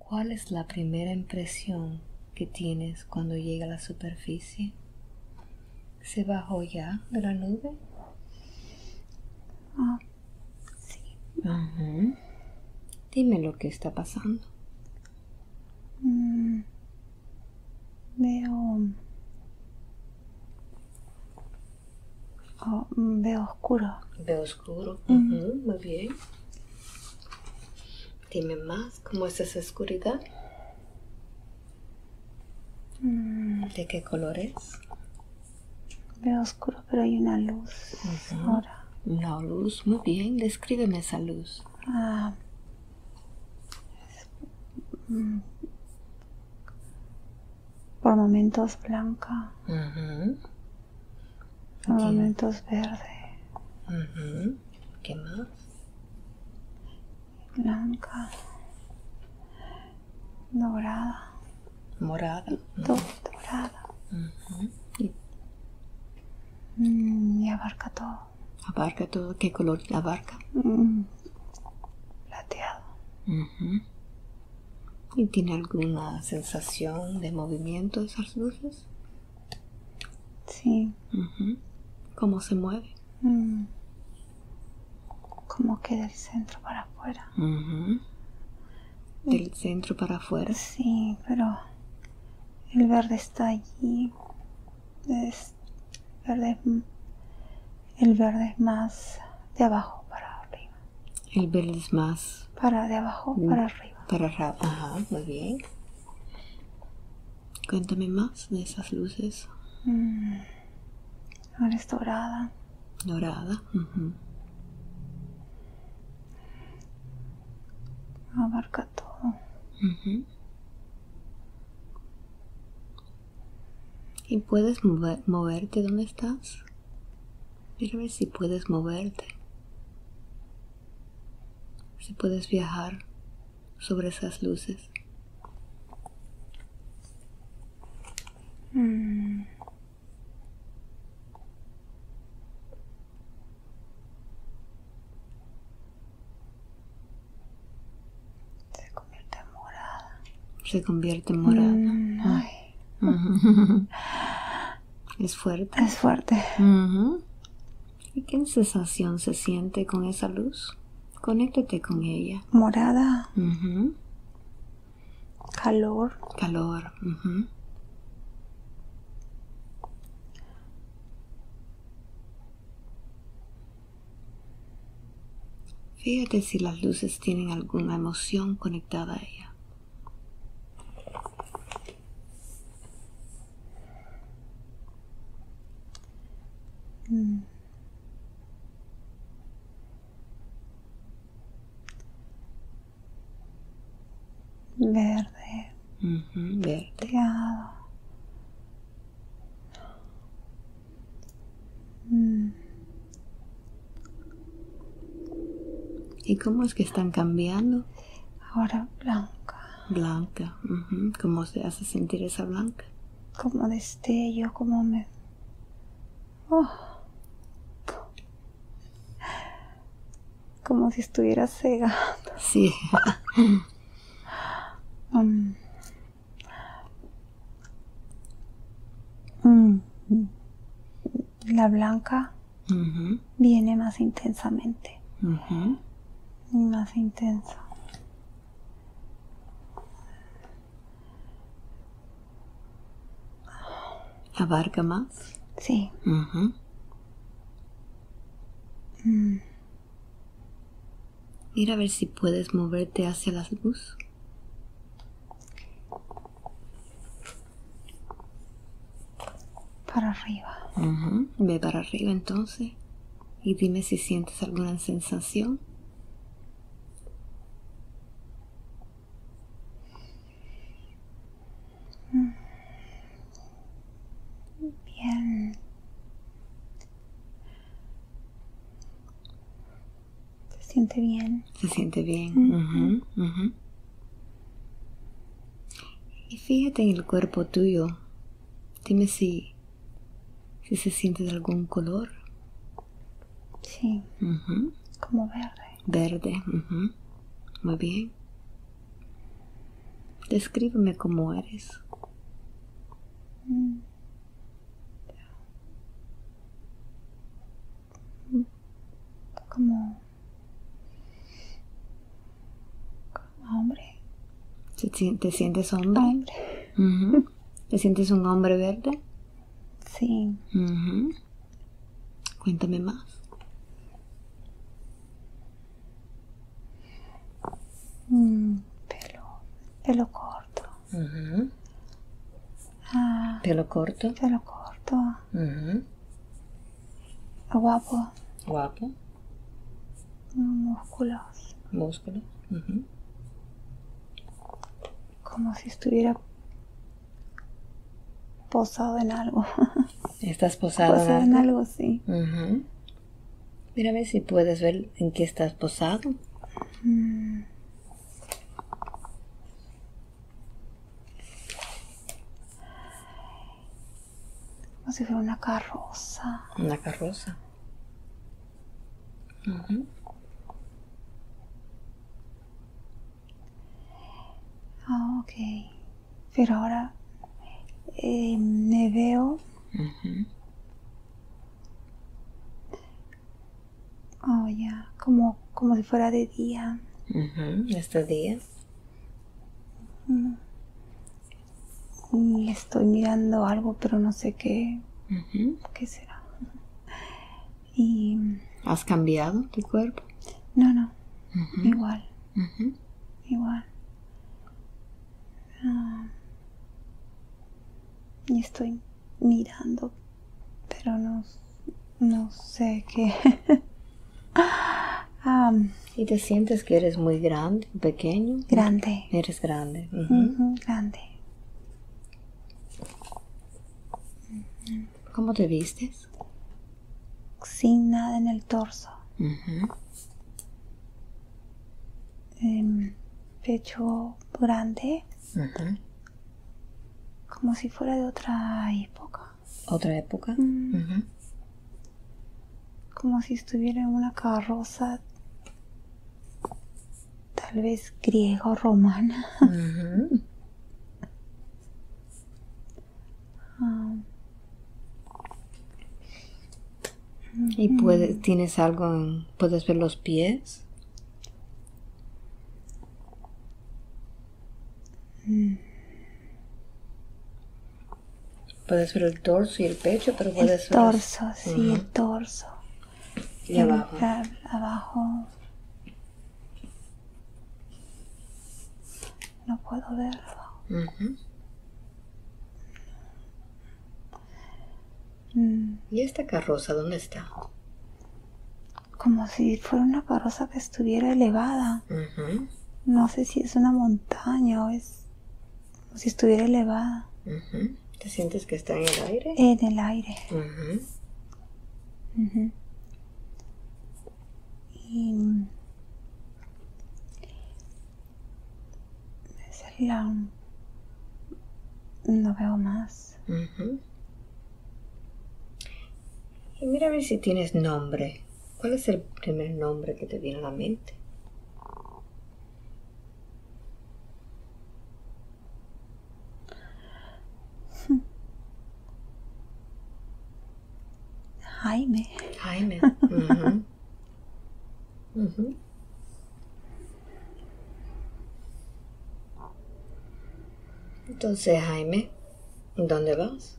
¿Cuál es la primera impresión que tienes cuando llega a la superficie? ¿Se bajó ya de la nube? Sí. Dime lo que está pasando. Veo oscuro. Veo oscuro. Muy bien. Dime más, ¿cómo es esa oscuridad? ¿De qué color es? Veo oscuro, pero hay una luz ahora. Una luz, muy bien. Descríbeme esa luz. Por momentos blanca, por momentos verde, ¿Qué más? blanca, dorada, Morada. dorada. Y abarca todo. ¿Abarca todo? ¿Qué color abarca? Plateado. ¿Y tiene alguna sensación de movimiento de esas luces? Sí. ¿Cómo se mueve? Como que del centro para afuera. Del centro para afuera. Sí, pero el verde está allí. El verde es más de abajo para arriba. El verde es más De abajo para arriba. para arriba. Ajá, muy bien. Cuéntame más de esas luces. Ahora es dorada. Dorada. Abarca todo. ¿Y puedes moverte donde estás? Mira a ver si puedes moverte. Si puedes viajar sobre esas luces. Se convierte en morada. Se convierte en morada. Ay. Es fuerte. Es fuerte. ¿Y qué sensación se siente con esa luz? Conéctate con ella. Morada. Calor. Calor. Fíjate si las luces tienen alguna emoción conectada a ella. Verde. Verde. Plateado. ¿Y cómo es que están cambiando? Ahora blanca. Blanca. ¿Cómo se hace sentir esa blanca? Como destello, como si estuviera cegando. Sí. La blanca viene más intensamente. Y más intensa. ¿Abarca más? Sí. Mira a ver si puedes moverte hacia la luz. Para arriba. Ve para arriba entonces y dime si sientes alguna sensación. Bien. Se siente bien. Se siente bien. Y fíjate en el cuerpo tuyo. Dime si se siente de algún color. Sí. Como verde. Verde. Muy bien. Descríbeme cómo eres. Como hombre. ¿Te sientes hombre? Hombre. Ujú. ¿Te sientes un hombre verde? Sí. Ujú. Cuéntame más. Pelo corto. Ujú. Ah, Pelo corto. pelo corto. Ujú. Guapo. Guapo. Músculos. Músculo. Ujú. Como si estuviera posado en algo. ¿Estás posado Posado en en algo? algo, sí. Ujú. Mira a ver si puedes ver en qué estás posado. Como si fuera una carroza. Una carroza. Ujú. Ah, ok. Pero ahora me veo. Ujú. Oh, ya. Como si fuera de día. Ujú. Este día. Y estoy mirando algo, pero no sé qué. Ujú. ¿Qué será? Y. ¿Has cambiado tu cuerpo? No. Ujú. Igual. Ujú. Igual. Y estoy mirando, pero no sé qué. ¿Y te sientes que eres muy grande, pequeño? Grande. Eres grande. Ujú. Grande. ¿Cómo te vistes? Sin nada en el torso. Ujú. Pecho grande. Ujú. Como si fuera de otra época. ¿Otra época? Ujú. Como si estuviera en una carroza. Tal vez griega o romana. Ujú. ¿Y tienes algo puedes ver los pies? Puedes ver el torso y el pecho, pero puedes El ver torso, sí, el torso. y abajo. Abajo. No puedo verlo. Ujú. ¿Y esta carroza dónde está? Como si fuera una carroza que estuviera elevada. Ujú. No sé si es una montaña o es como si estuviera elevada. Ujú. ¿Te sientes que está en el aire? En el aire. Ujú. Y no veo más. Ujú. Y mira a ver si tienes nombre. ¿Cuál es el primer nombre que te viene a la mente? Jaime. Jaime. Ujú. Ujú. Entonces, Jaime, ¿dónde vas?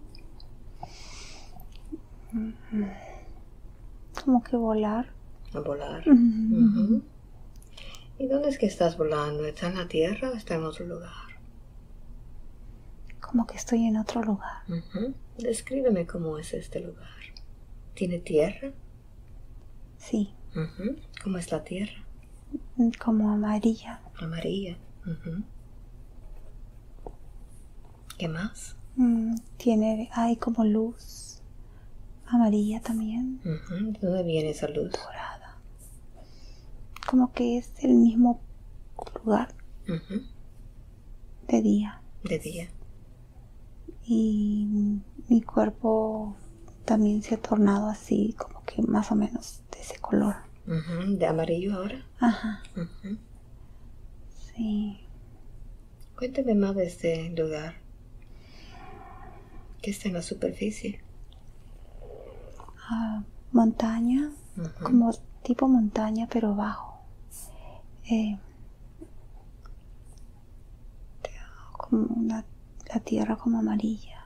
Como que volar. A volar. Ujú. ¿Y dónde es que estás volando? ¿Está en la tierra o está en otro lugar? Como que estoy en otro lugar. Ujú. Descríbeme cómo es este lugar. ¿Tiene tierra? Sí. Ujú. ¿Cómo es la tierra? Como amarilla. Amarilla. Ujú. ¿Qué más? Hay como luz. Amarilla también. Ujú. ¿De dónde viene esa luz? Dorada. Como que es el mismo lugar Ujú. de día. De día. Y mi cuerpo también se ha tornado así, como que más o menos de ese color. Ujú. ¿De amarillo ahora? Ajá. Ujú. Sí. Cuéntame más de este lugar que está en la superficie. Montaña, como tipo montaña, pero bajo. Como la tierra como amarilla.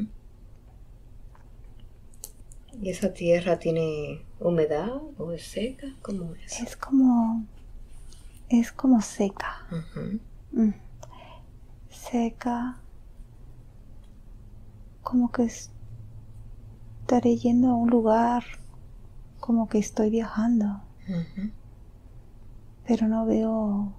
¿Y esa tierra tiene humedad o es seca? ¿Cómo es? Es como seca. Seca. Como que estaré yendo a un lugar, como que estoy viajando. Pero no veo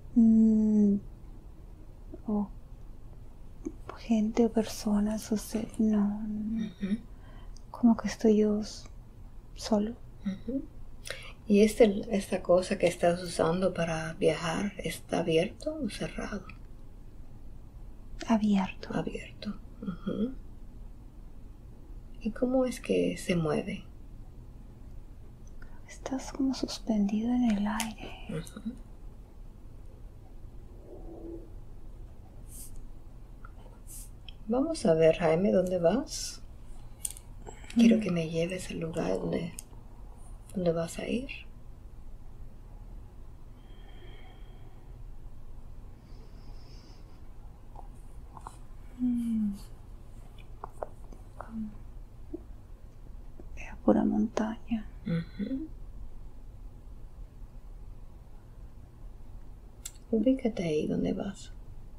o gente o personas, o sea, no. Como que estoy yo solo. ¿Y esta cosa que estás usando para viajar está abierto o cerrado? Abierto. Abierto. ¿Y cómo es que se mueve? Estás como suspendido en el aire. Vamos a ver, Jaime, ¿dónde vas? Quiero que me lleves al lugar donde vas a ir. Es pura montaña. Ubícate ahí donde vas.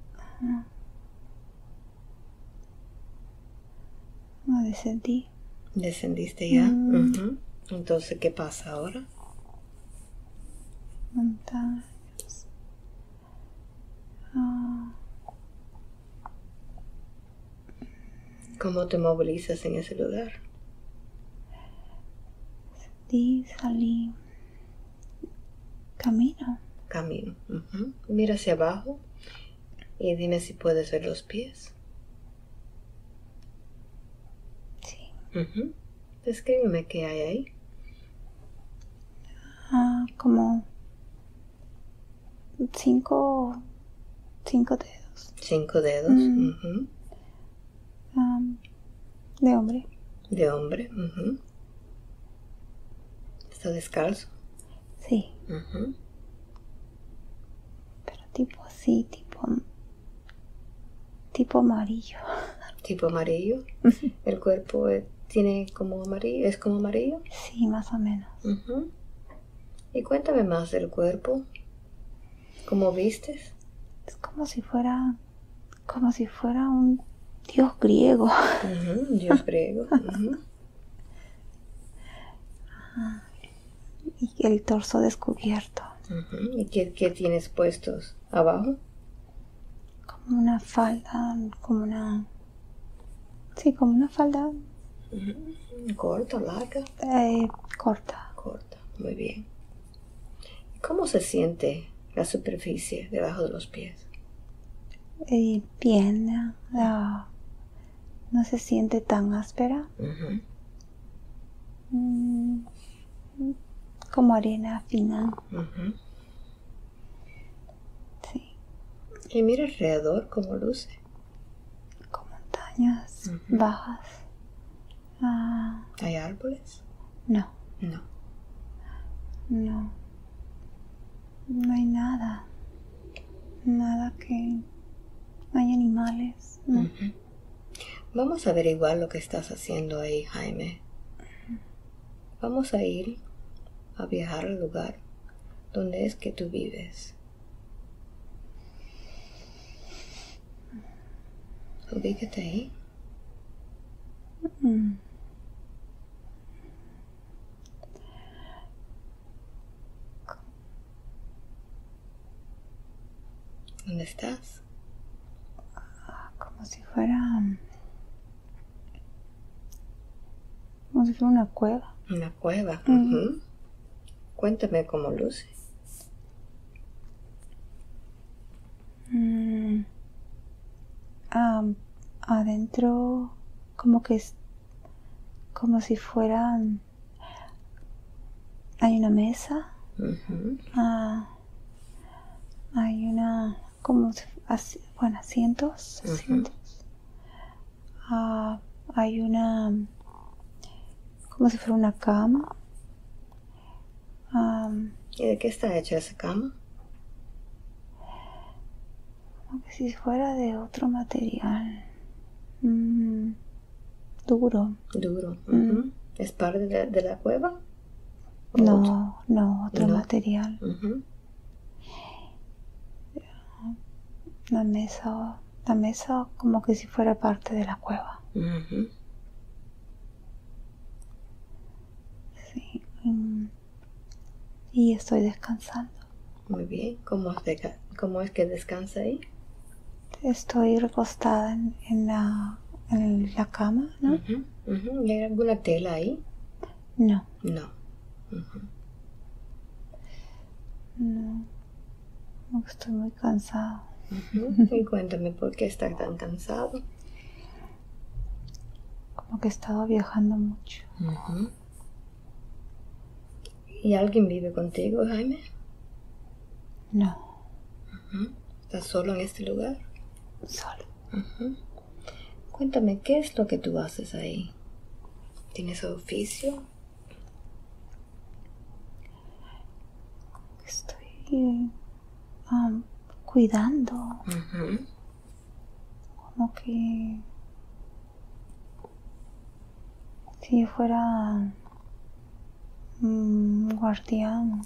No descendí. ¿Descendiste ya? Entonces, ¿qué pasa ahora? Montañas. ¿Cómo te movilizas en ese lugar? Salí. Camino. Camino. Mira hacia abajo y dime si puedes ver los pies. Sí. Descríbeme qué hay ahí. Como 5 dedos. 5 dedos. De hombre. De hombre. ¿Está descalzo? Sí. Pero tipo así, tipo amarillo. ¿Tipo amarillo? ¿El cuerpo tiene como amarillo? ¿Es como amarillo? Sí, más o menos. Y cuéntame más del cuerpo. ¿Cómo vistes? Es como si fuera un dios griego. Dios griego. Y el torso descubierto. ¿Y qué tienes puestos abajo? Como una falda, como una falda. ¿Corta, larga? Corta. Corta, muy bien. ¿Cómo se siente la superficie debajo de los pies? Bien, no se siente tan áspera. Como arena fina. Sí. Y mira alrededor cómo luce. Con montañas bajas. ¿Hay árboles? No. No. No. No hay nada. Nada que... No hay animales. No. Vamos a averiguar lo que estás haciendo ahí, Jaime. Vamos a ir a viajar al lugar donde es que tú vives. Ubícate ahí. ¿Dónde estás? Como si fuera una cueva. Una cueva. Cuéntame cómo luce. Adentro como que es como si fuera hay una mesa. Hay una como bueno, asientos. Hay una, como si fuera una cama. ¿Y de qué está hecha esa cama? Como que si fuera de otro material. Duro. ¿Es parte de la cueva? No, otro material. La mesa como que si fuera parte de la cueva. Sí. Y estoy descansando. Muy bien. ¿Cómo es que descansa ahí? Estoy recostada en la cama, ¿no? ¿Y hay alguna tela ahí? No. No. No. Estoy muy cansado. Y cuéntame por qué estás tan cansado. Como que he estado viajando mucho. ¿Y alguien vive contigo, Jaime? No. ¿Estás solo en este lugar? Solo. Cuéntame, ¿qué es lo que tú haces ahí? ¿Tienes oficio? Estoy cuidando. Como que si fuera un guardián.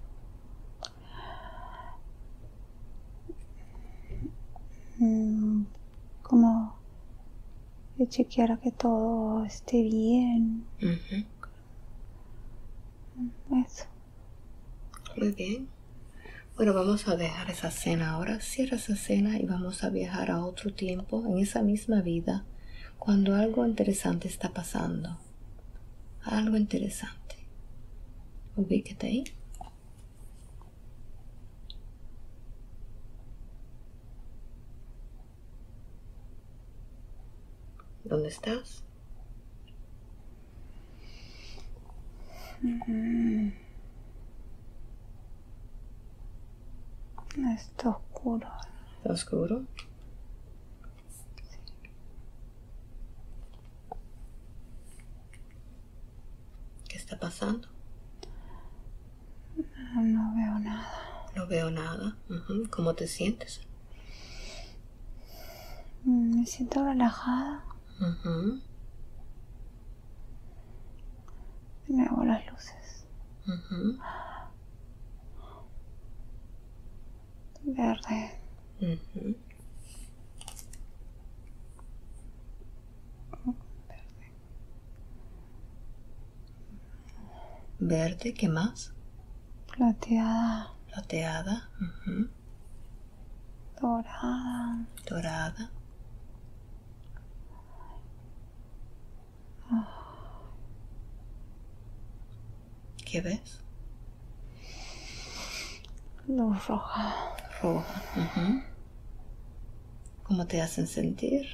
Como de chequear que todo esté bien. Eso. Muy bien. Bueno, vamos a dejar esa escena ahora. Cierra esa escena y vamos a viajar a otro tiempo, en esa misma vida, cuando algo interesante está pasando. Algo interesante. Ubíquete ahí. ¿Dónde estás? Está oscuro. ¿Está oscuro? ¿Qué está pasando? No veo nada. No veo nada. ¿Cómo te sientes? Me siento relajada. Me hago las luces. Verde. Verde, ¿qué más? Plateada. Plateada. Dorada. Dorada. ¿Qué ves? Luz roja. Roja. ¿Cómo te hacen sentir?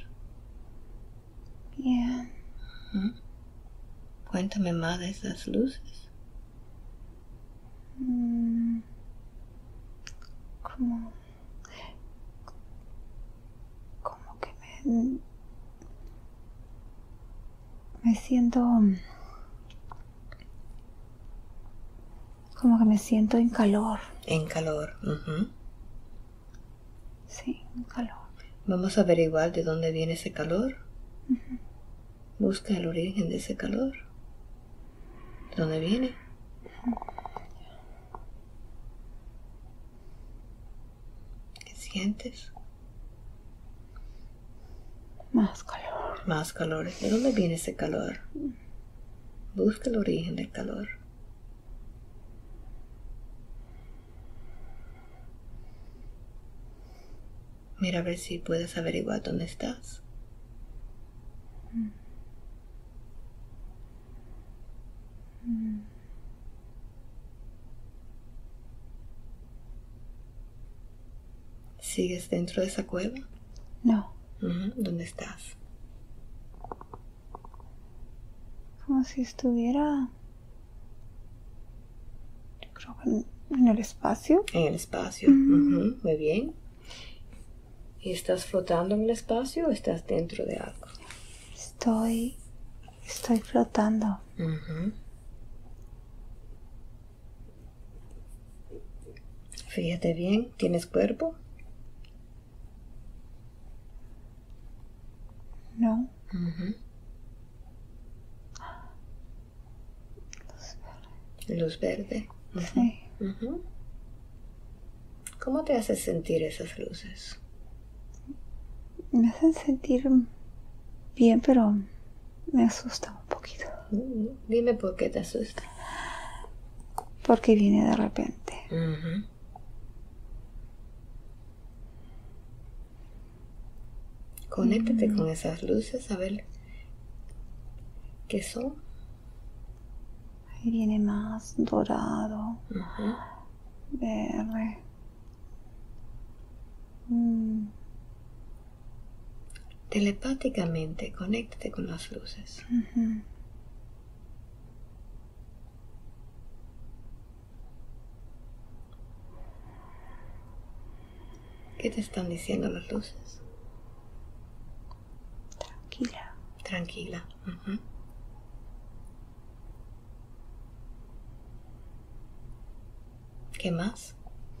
Bien. Cuéntame más de esas luces. Como que me siento como que me siento en calor. En calor. Sí, en calor. Vamos a averiguar de dónde viene ese calor. Busca el origen de ese calor. ¿De dónde viene? ¿Qué sientes? Más calor. Más calor. ¿De dónde viene ese calor? Busca el origen del calor. Mira a ver si puedes averiguar dónde estás. ¿Sigues dentro de esa cueva? No. ¿Dónde estás? Como si estuviera, yo creo que en el espacio. En el espacio. Muy bien. ¿Y estás flotando en el espacio o estás dentro de algo? Estoy flotando. Fíjate bien, ¿tienes cuerpo? No. Luz verde. Sí. ¿Cómo te hace sentir esas luces? Me hacen sentir bien, pero me asusta un poquito. Dime por qué te asusta. Porque viene de repente. Conéctate con esas luces a ver qué son. Ahí viene más dorado, verde. Telepáticamente, conéctate con las luces. ¿Qué te están diciendo las luces? Tranquila. Tranquila. ¿Qué más?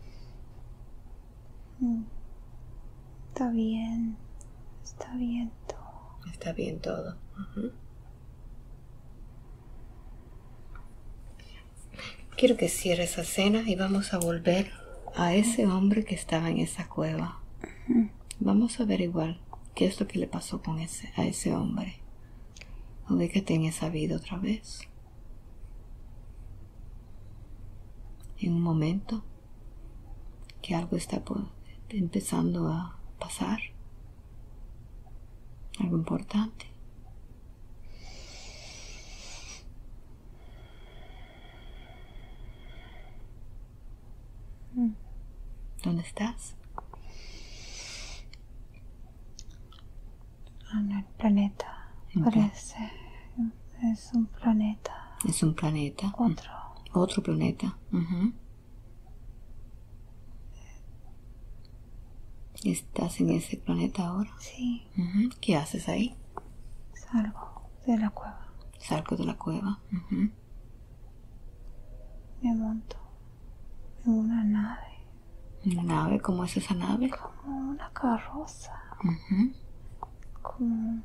Está bien. Está bien todo. Está bien todo. Quiero que cierres esa escena y vamos a volver a ese hombre que estaba en esa cueva. Vamos a averiguar qué es lo que le pasó a ese hombre. Ubícate en esa vida otra vez. En un momento que algo está empezando a pasar. Algo importante. ¿Dónde estás? En el planeta. Parece. Es un planeta. Es un planeta. Otro planeta. ¿Estás en ese planeta ahora? Sí. ¿Qué haces ahí? Salgo de la cueva. Salgo de la cueva. Me monto en una nave. ¿Una nave? ¿Cómo es esa nave? Como una carroza. Como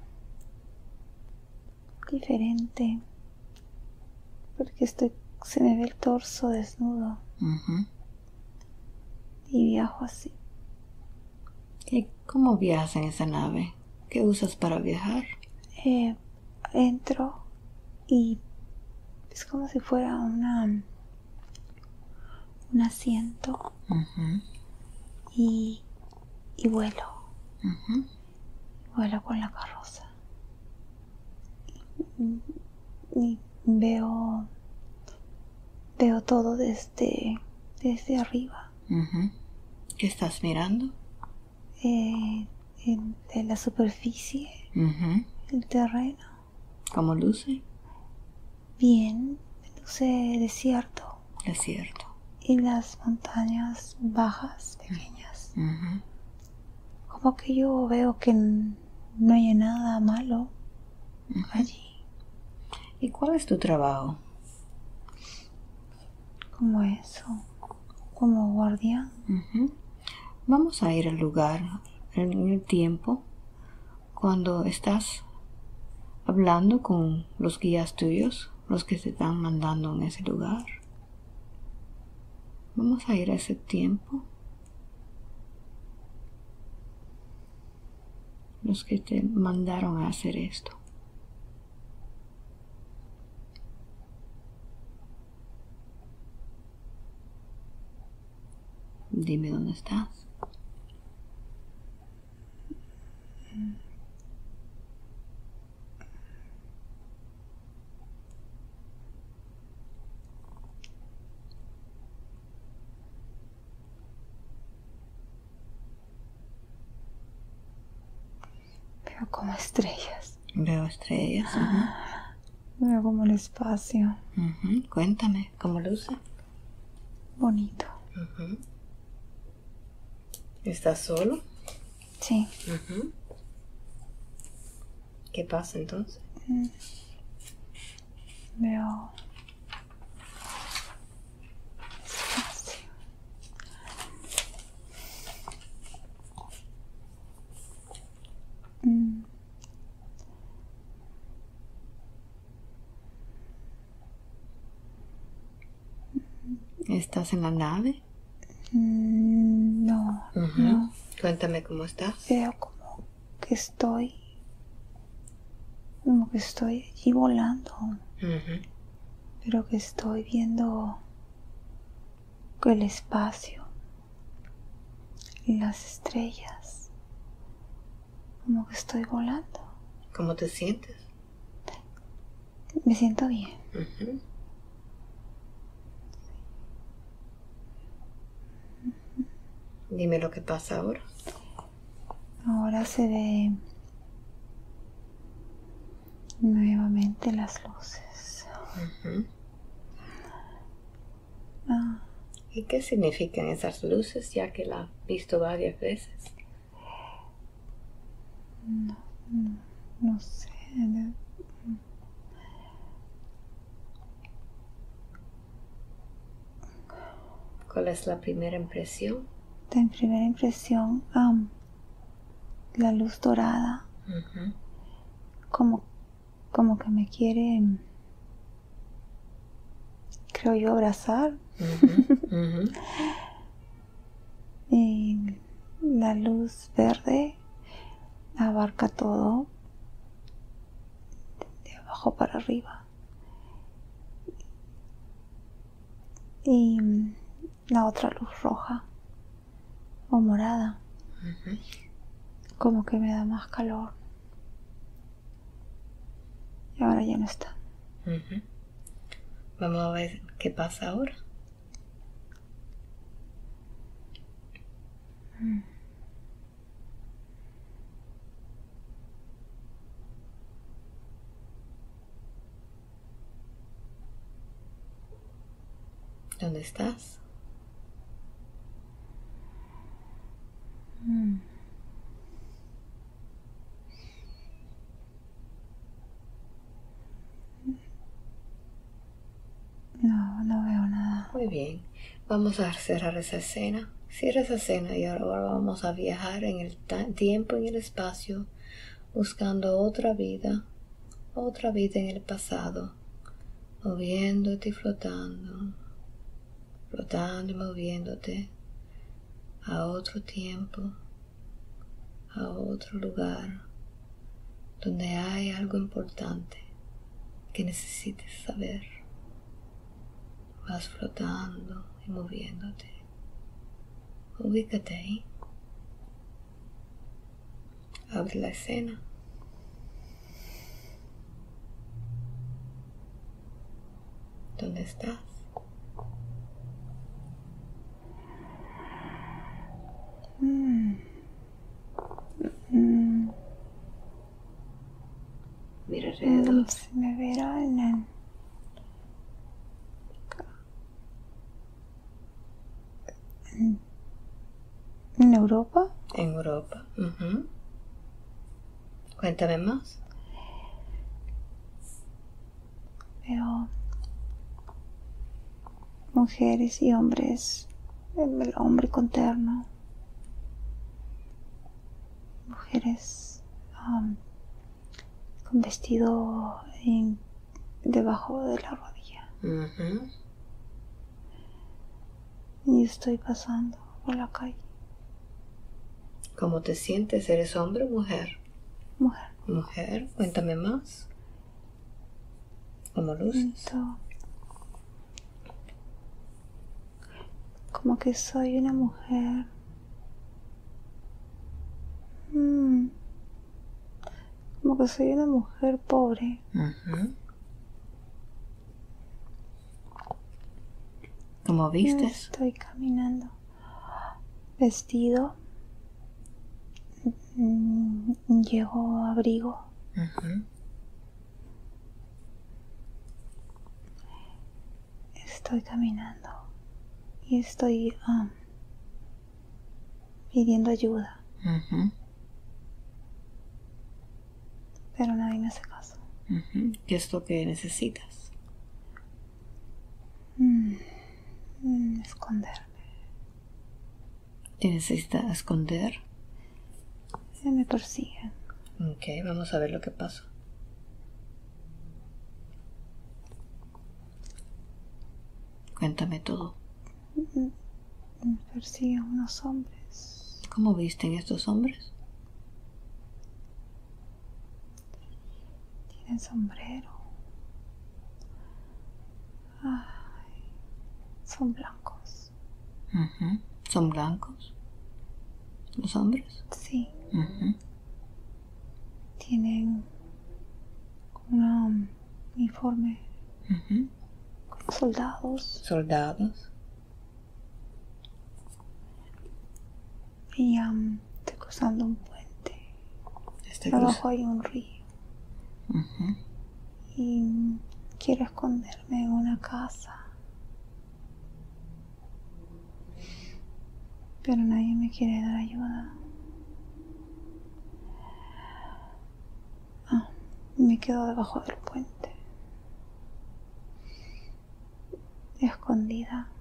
diferente. Porque se me ve el torso desnudo. Y viajo así. ¿Y cómo viajas en esa nave? ¿Qué usas para viajar? Entro y es como si fuera un asiento y vuelo. Vuelo con la carroza. Y veo todo desde arriba. ¿Qué estás mirando? De la superficie, el terreno. ¿Cómo luce? Bien, luce desierto. Desierto. Y las montañas bajas, pequeñas. Como que yo veo que no hay nada malo allí. ¿Y cuál es tu trabajo? Como eso, como guardián. Vamos a ir al lugar, en el tiempo, cuando estás hablando con los guías tuyos, los que te están mandando en ese lugar. Vamos a ir a ese tiempo. Los que te mandaron a hacer esto. Dime dónde estás. Veo como estrellas. Veo estrellas. Veo como el espacio. Cuéntame, ¿cómo luce? Bonito. ¿Estás solo? Sí. ¿Qué pasa entonces? Veo espacio. ¿Estás en la nave? No, no. Cuéntame cómo estás. Veo como que estoy allí volando, pero que estoy viendo el espacio y las estrellas, como que estoy volando. ¿Cómo te sientes? Me siento bien. Dime lo que pasa ahora. Ahora se ve nuevamente las luces. ¿Y qué significan esas luces, ya que la has visto varias veces? No sé. ¿Cuál es la primera impresión? En primera impresión, la luz dorada, como que me quiere, creo yo, abrazar. Y la luz verde abarca todo, de abajo para arriba. Y la otra luz roja o morada, como que me da más calor. Y ahora ya no está. Vamos a ver qué pasa ahora. ¿Dónde estás? No veo nada. Muy bien. Vamos a cerrar esa escena. Cierra esa escena y ahora vamos a viajar en el tiempo y en el espacio, buscando otra vida en el pasado, moviéndote y flotando y moviéndote a otro tiempo, a otro lugar, donde hay algo importante que necesites saber. Vas flotando y moviéndote. Ubícate ahí. Abre la escena. ¿Dónde estás? Mira alrededor. Se me verá en Europa. En Europa. Cuéntame más. Veo mujeres y hombres, el hombre con terno, mujeres con vestido debajo de la rodilla. Y estoy pasando por la calle. ¿Cómo te sientes? ¿Eres hombre o mujer? Mujer. Mujer, cuéntame más. ¿Cómo luces? Como que soy una mujer. Como que soy una mujer pobre. ¿Cómo vistes? Estoy caminando. Vestido. Llevo abrigo. Estoy caminando. Y estoy pidiendo ayuda. pero nadie me hace caso. ¿Qué es lo que necesitas? Esconderme. ¿Te necesitas esconder? Me persiguen. Ok, vamos a ver lo que pasa. Cuéntame todo. Me persiguen unos hombres. ¿Cómo visten estos hombres? Tienen sombrero. Ay, son blancos. ¿Son blancos los hombres? Sí. Tienen un uniforme como soldados. Soldados. Y estoy cruzando un puente. Abajo hay un río. Y quiero esconderme en una casa. Pero nadie me quiere dar ayuda. Me quedo debajo del puente. Escondida.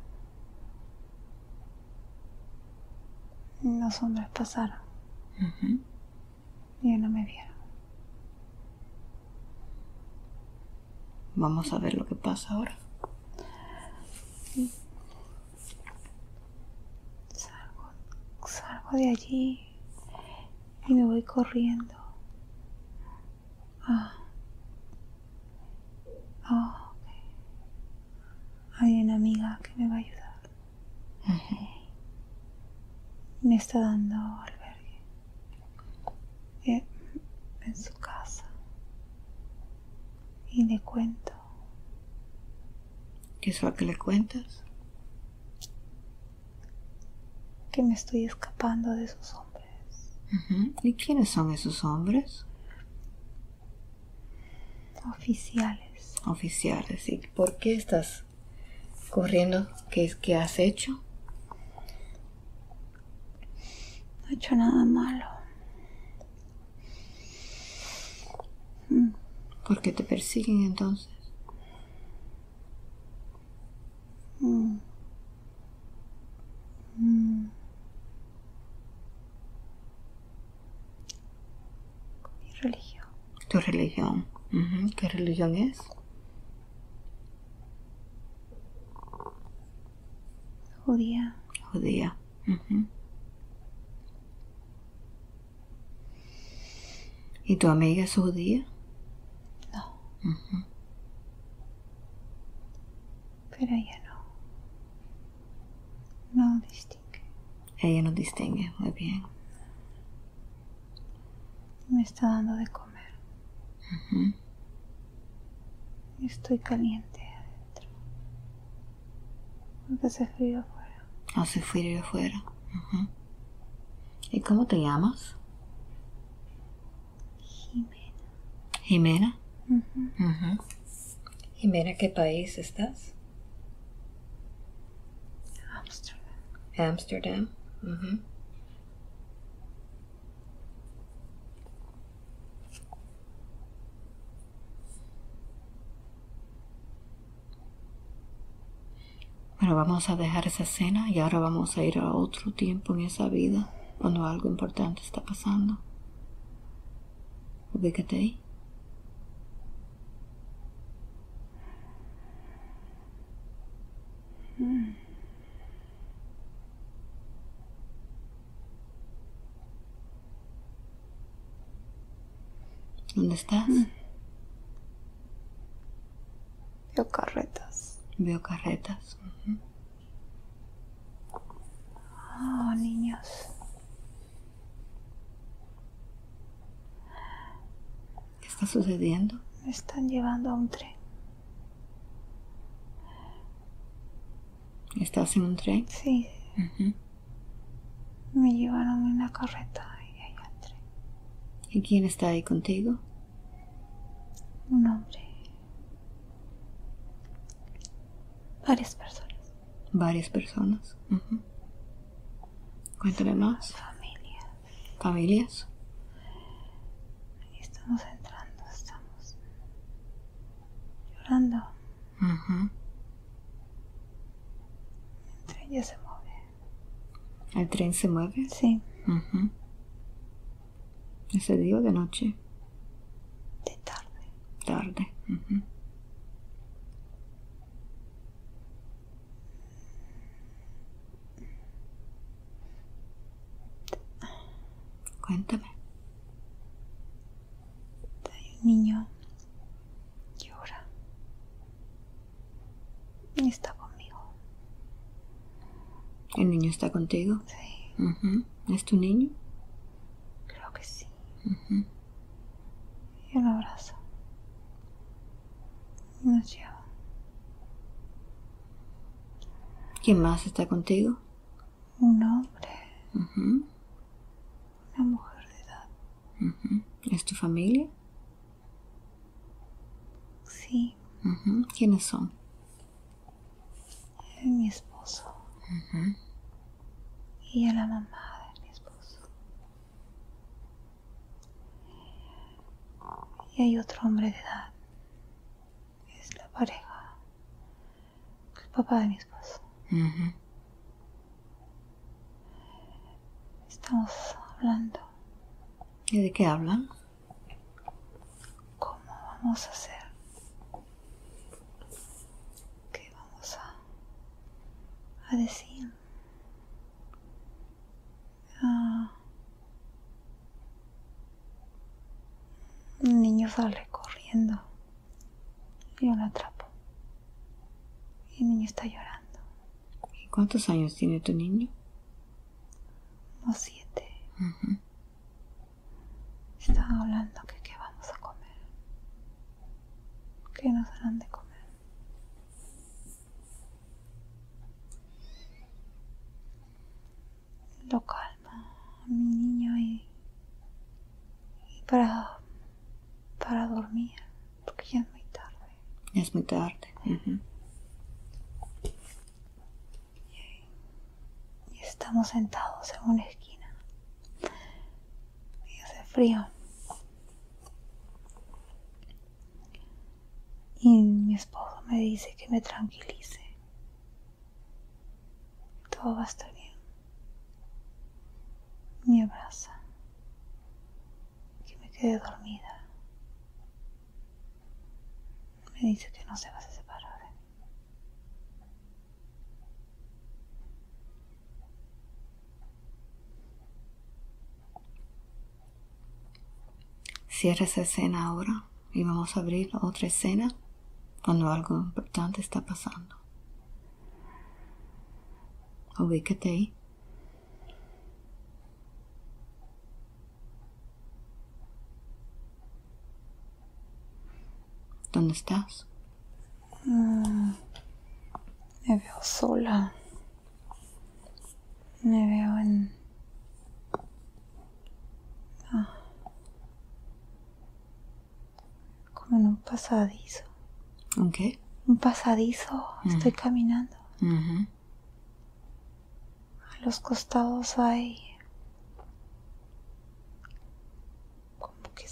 Los hombres pasaron. Y no me vieron. Vamos a ver lo que pasa ahora. Salgo de allí y me voy corriendo. Okay. Hay una amiga que me va a ayudar. Me está dando albergue en su casa. Y le cuento. ¿Qué es lo que le cuentas? Que me estoy escapando de esos hombres. ¿Y quiénes son esos hombres? Oficiales. Oficiales. ¿Y por qué estás corriendo? ¿Qué has hecho? No he hecho nada malo. ¿Por qué te persiguen entonces? Mi religión. Tu religión. ¿Qué religión es? Judía. Judía. ¿Y tu amiga es judía? No. Pero ella no distingue. Ella no distingue. Muy bien. Me está dando de comer. Estoy caliente adentro. Porque hace frío afuera. Hace frío afuera. ¿Y cómo te llamas? Jimena. ¿Jimena? ¿Jimena, qué país estás? Amsterdam. Bueno, vamos a dejar esa escena y ahora vamos a ir a otro tiempo en esa vida cuando algo importante está pasando. Ubícate ahí. ¿Dónde estás? Veo carretas. Veo carretas. Niños. ¿Qué está sucediendo? Me están llevando a un tren. ¿Estás en un tren? Sí. Me llevaron en la carreta y de ahí al tren. ¿Y quién está ahí contigo? Un hombre. Varias personas. Varias personas. Cuéntame más. Familias. ¿Familias? Y estamos entrando hablando. Ujú. El tren ya se mueve. ¿El tren se mueve? Sí, Ujú. ¿Es de día o de noche? de tarde. Tarde. Ujú. Cuéntame. Hay un niño. Llora. Y está conmigo. ¿El niño está contigo? Sí, Ujú. ¿Es tu niño? creo que sí. Ujú. Y un abrazo. Y nos lleva. ¿Quién más está contigo? Un hombre. Ujú. Una mujer de edad. Ujú. ¿Es tu familia? Sí, Ujú. ¿Quiénes son? es mi esposo. Ujú. Y a la mamá de mi esposo. Y hay otro hombre de edad. Es la pareja. El papá de mi esposo. Ujú. Estamos hablando. ¿Y de qué hablan? ¿Cómo vamos a hacer? ¿Qué vamos a decir? Un niño sale corriendo. Yo lo atrapo. Y el niño está llorando. ¿Y cuántos años tiene tu niño? Unos 7. Ujú. Están hablando que qué vamos a comer. ¿Qué nos harán de comer? Lo calma a mi niño y para dormir, porque ya es muy tarde. Es muy tarde. Ujú. Y estamos sentados en una esquina. Y hace frío. Y mi esposo me dice que me tranquilice. Todo va a estar bien. Me abraza. Que me quede dormida. Me dice que no se va a separar de mí. Cierra esa escena ahora y vamos a abrir otra escena cuando algo importante está pasando. Ubícate ahí. ¿Dónde estás? Me veo sola. Me veo como en un pasadizo. ¿Un qué? Un pasadizo. Estoy caminando. Ujú. A los costados hay como que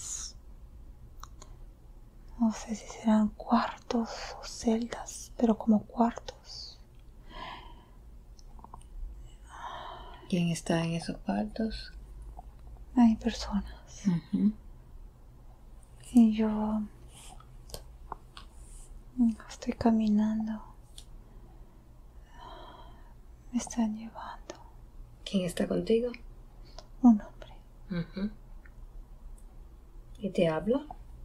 no sé si serán cuartos o celdas, pero como cuartos. ¿Quién está en esos cuartos? Hay personas. Ujú. Y yo estoy caminando. Me están llevando. ¿Quién está contigo? Un hombre. Ujú. ¿Y te habla?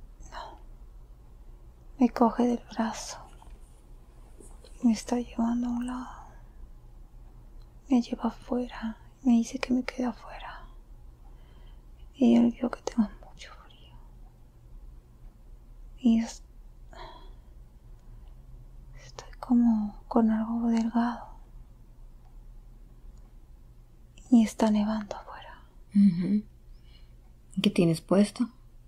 Me coge del brazo. Me está llevando a un lado. Me lleva afuera. Me dice que me quede afuera. Y él vio que tengo mucho frío. Y estoy como con algo delgado. Y está nevando afuera. Ujú. ¿Qué tienes puesto?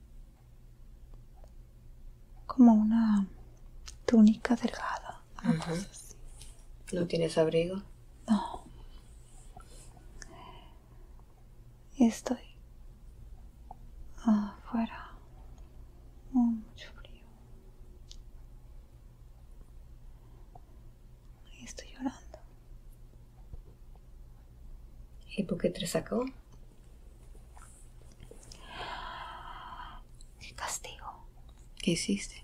Como una túnica delgada. Una cosa así. ¿No tienes abrigo? No. Estoy afuera. Mucho frío. por qué te sacó? ¿Qué castigo? ¿Qué hiciste?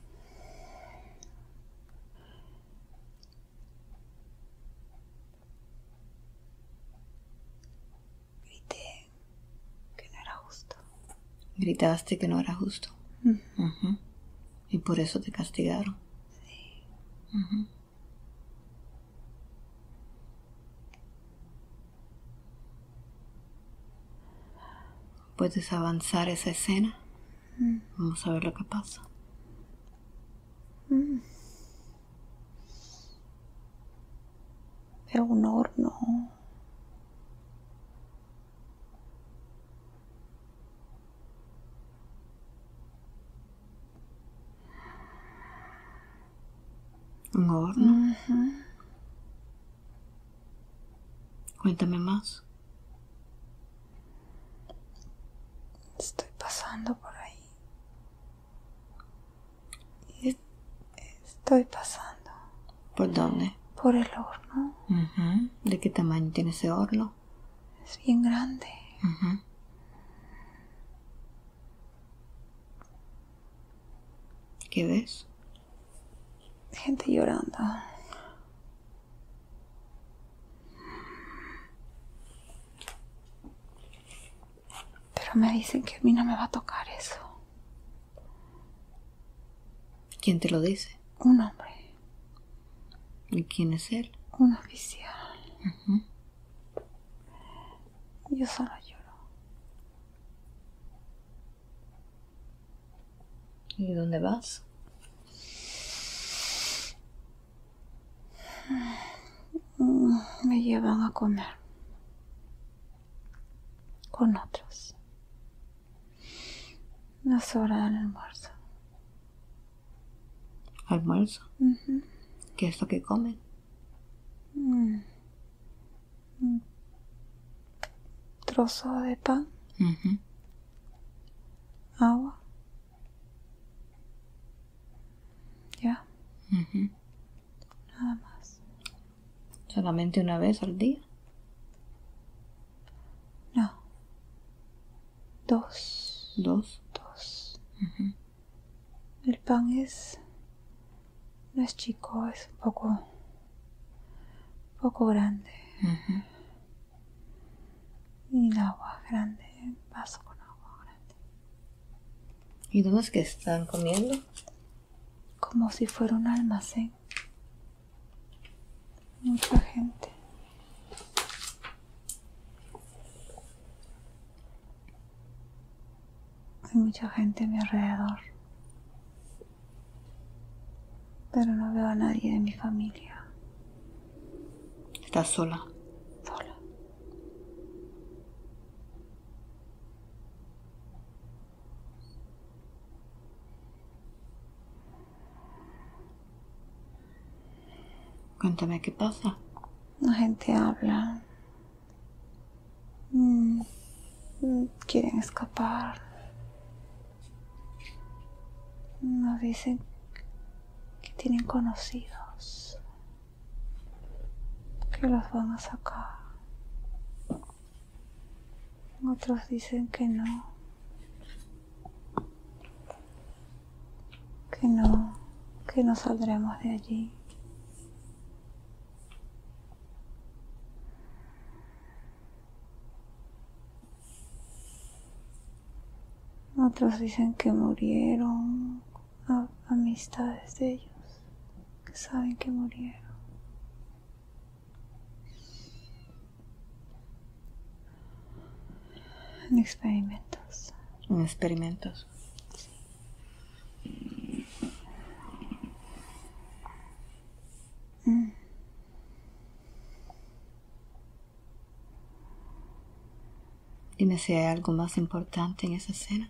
Grité que no era justo. Gritaste que no era justo. Ujú. Y por eso te castigaron. Sí. Ujú. ¿Puedes avanzar esa escena? Vamos a ver lo que pasa. Veo un horno. Un horno. Ujú. Cuéntame más. Estoy pasando por ahí. Y estoy pasando ¿Por dónde? por el horno. Ujú. ¿De qué tamaño tiene ese horno? Es bien grande. Ujú. ¿Qué ves? Gente llorando. Pero me dicen que a mí no me va a tocar eso. ¿Quién te lo dice? Un hombre. ¿Y quién es él? Un oficial. Ujú. Yo solo lloro. ¿Y dónde vas? Me llevan a comer con otros. No es hora del almuerzo. ¿Almuerzo? Ujú. ¿Qué es lo que comen? Trozo de pan, Ujú. agua. Ya, Ujú. nada más. ¿Solamente una vez al día? No. Dos. ¿Dos? Dos. El pan no es chico, es un poco grande. Ujú. Y el agua grande, un vaso con agua grande. ¿Y dónde es que están comiendo? Como si fuera un almacén. Mucha gente. Hay mucha gente a mi alrededor. Pero no veo a nadie de mi familia. ¿Estás sola? Sola. Cuéntame qué pasa. La gente habla. Quieren escapar. Nos dicen que tienen conocidos. Que los van a sacar. Otros dicen que no. Que no saldremos de allí. Otros dicen que murieron amistades de ellos, que saben que murieron. En experimentos. En experimentos. Dime si hay algo más importante en esa escena.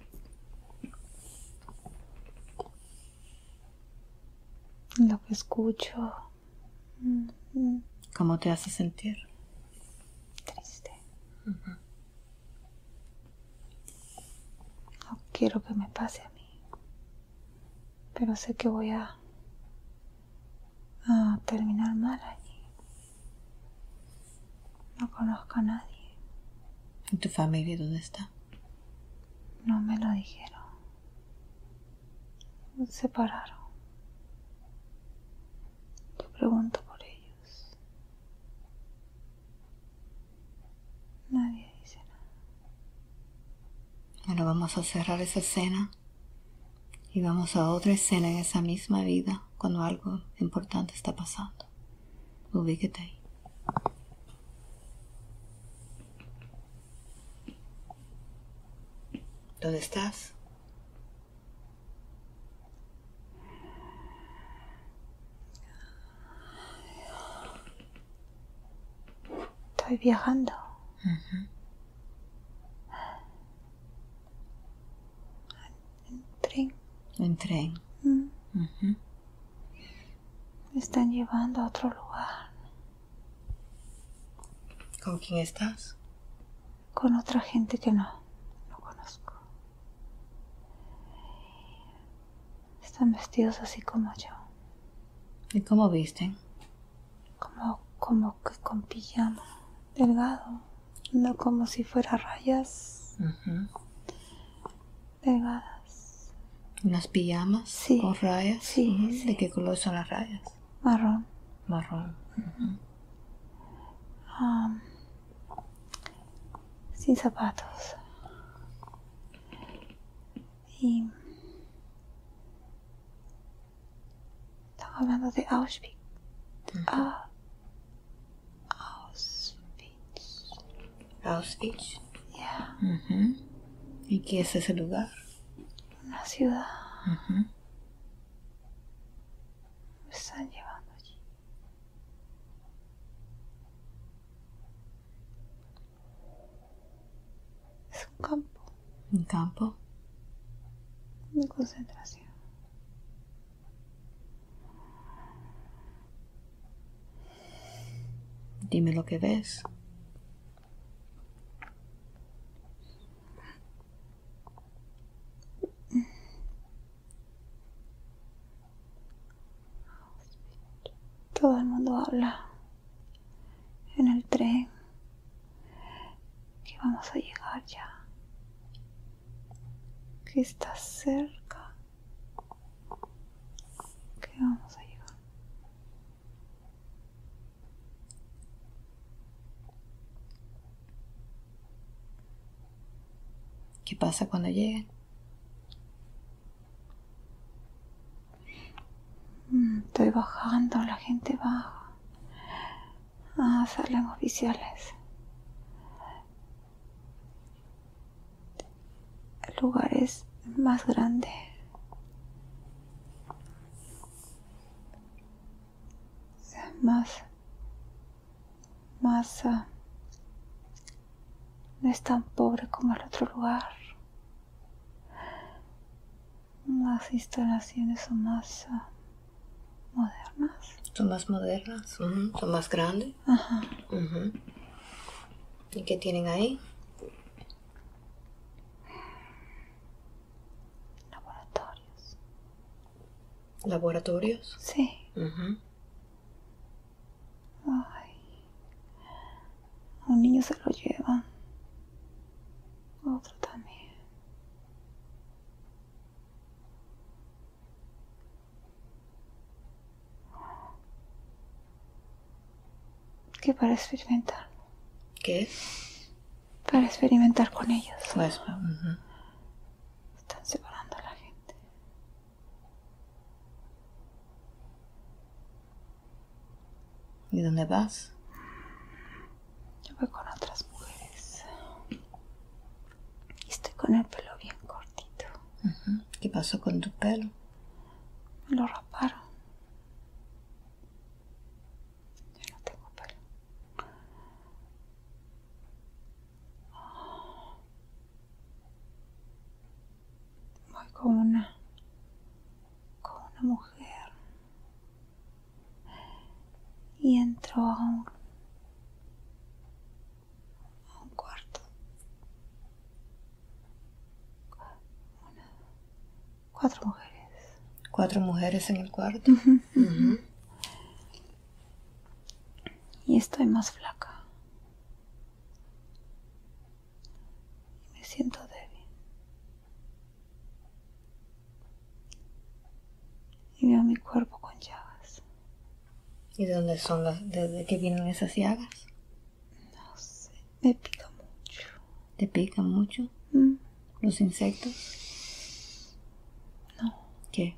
Lo que escucho. ¿Cómo te hace sentir? Triste. No quiero que me pase a mí. Pero sé que voy a terminar mal allí. No conozco a nadie. ¿Y tu familia dónde está? No me lo dijeron. Se separaron. Yo pregunto por ellos. Nadie dice nada. Bueno, vamos a cerrar esa escena y vamos a otra escena en esa misma vida cuando algo importante está pasando. Ubíquete ahí. ¿Dónde estás? Estoy viajando. En tren. En tren. Me están llevando a otro lugar. ¿Con quién estás? Con otra gente que no conozco. Están vestidos así como yo. ¿Y cómo visten? Como que con pijama. Delgado. No como si fuera rayas. Delgadas. ¿Unas pijamas? Sí. ¿Con rayas? Sí, sí. ¿De qué color son las rayas? Marrón. Marrón. Sin zapatos. Y están hablando de Auschwitz. Auschwitz. Yeah. ¿Y qué es ese lugar? Una ciudad. Me están llevando allí. Es un campo ¿Un campo? de concentración. Dime lo que ves. Todo el mundo habla en el tren que vamos a llegar ya, que está cerca, que vamos a llegar. ¿Qué pasa cuando lleguen? Estoy bajando, la gente baja. Salen oficiales. El lugar es más grande. No es tan pobre como el otro lugar. Las instalaciones son más modernas. Son más modernas, son más grandes. ¿Y qué tienen ahí? Laboratorios. ¿Laboratorios? Sí. Ay. A un niño se lo llevan. Otro también. Que para experimentar. ¿Qué? Para experimentar con ellos. Pues, Están separando a la gente. ¿Y dónde vas? Yo voy con otras mujeres. Y estoy con el pelo bien cortito. ¿Qué pasó con tu pelo? Me lo raparon. Ya no tengo pelo. Voy con una mujer. Y entro a un cuarto. 4 mujeres. 4 mujeres en el cuarto. Y estoy más flaca. Veo mi cuerpo con llagas. ¿Y de dónde son de qué vienen esas llagas? No sé, me pica mucho. ¿Te pican mucho los insectos? No. ¿Qué?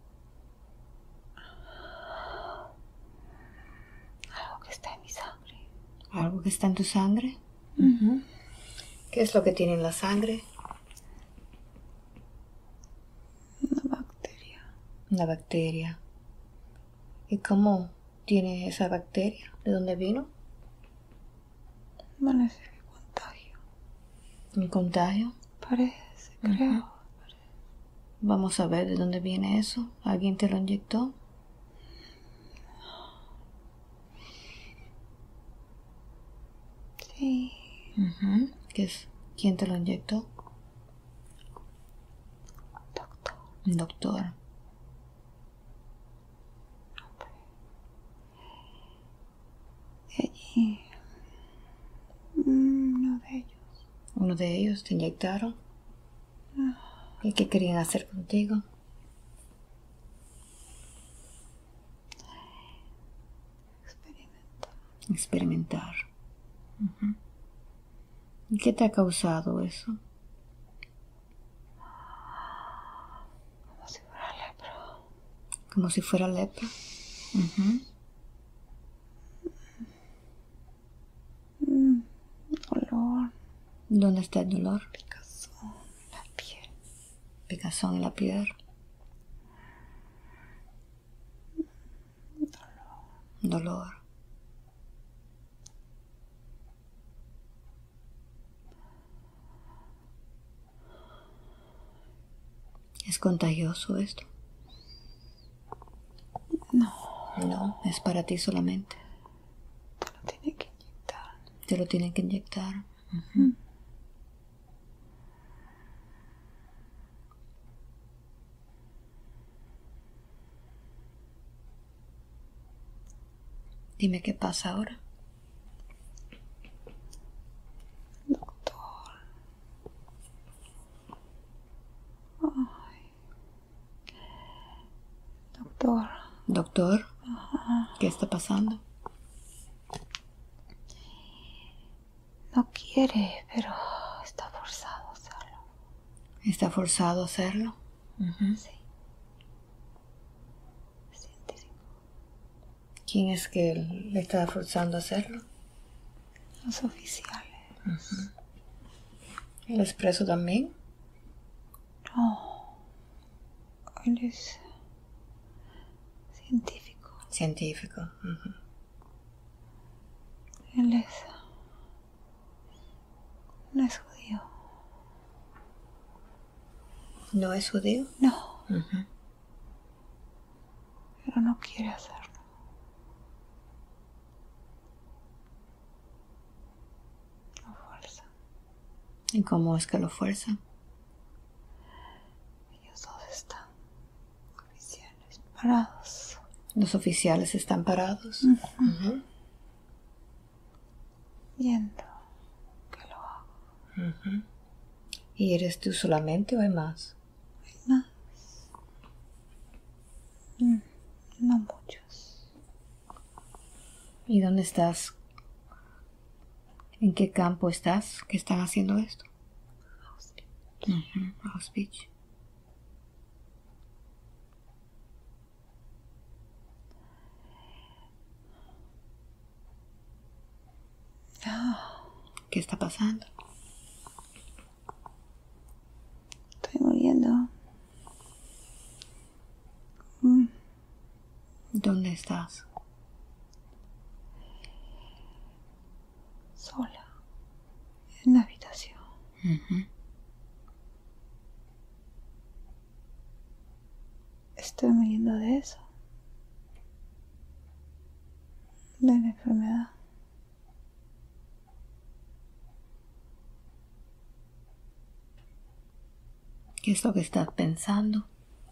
Algo que está en mi sangre. ¿Algo que está en tu sangre? ¿Qué es lo que tiene en la sangre? Una bacteria. Una bacteria. ¿Y cómo tiene esa bacteria? ¿De dónde vino? Parece que contagio. ¿Un contagio? Parece, creo. Vamos a ver de dónde viene eso. ¿Alguien te lo inyectó? Sí. ¿Quién te lo inyectó? Doctor. Un doctor. De allí. Uno de ellos. ¿Uno de ellos te inyectaron? ¿Y qué querían hacer contigo? Experimentar. ¿Y qué te ha causado eso? Como si fuera lepra. Como si fuera lepra. Dolor. ¿Dónde está el dolor? Picazón en la piel. Picazón en la piel. Dolor. ¿Es contagioso esto? No. No, es para ti solamente. Te lo tiene que inyectar. Te lo tienen que inyectar. Dime qué pasa ahora. Doctor. Ay. Doctor. Doctor, ¿qué está pasando? No quiere, pero está forzado a hacerlo. ¿Está forzado a hacerlo? Sí. Científico. ¿Quién es que le está forzando a hacerlo? Los oficiales. ¿El expreso también? No. Él es científico. Científico. Él es... No es judío. ¿No es judío? No. Pero no quiere hacerlo. Lo fuerza. ¿Y cómo es que lo fuerzan? Ellos dos están oficiales parados. Los oficiales están parados. Viendo que lo hago. ¿Y eres tú solamente o hay más? Hay más. No muchos. ¿Y dónde estás? ¿En qué campo estás? ¿Qué están haciendo esto? Auschwitz. ¿Qué está pasando? Estoy muriendo. ¿Dónde estás? Sola. En la habitación. Estoy muriendo de eso. De la enfermedad. ¿Qué es lo que estás pensando?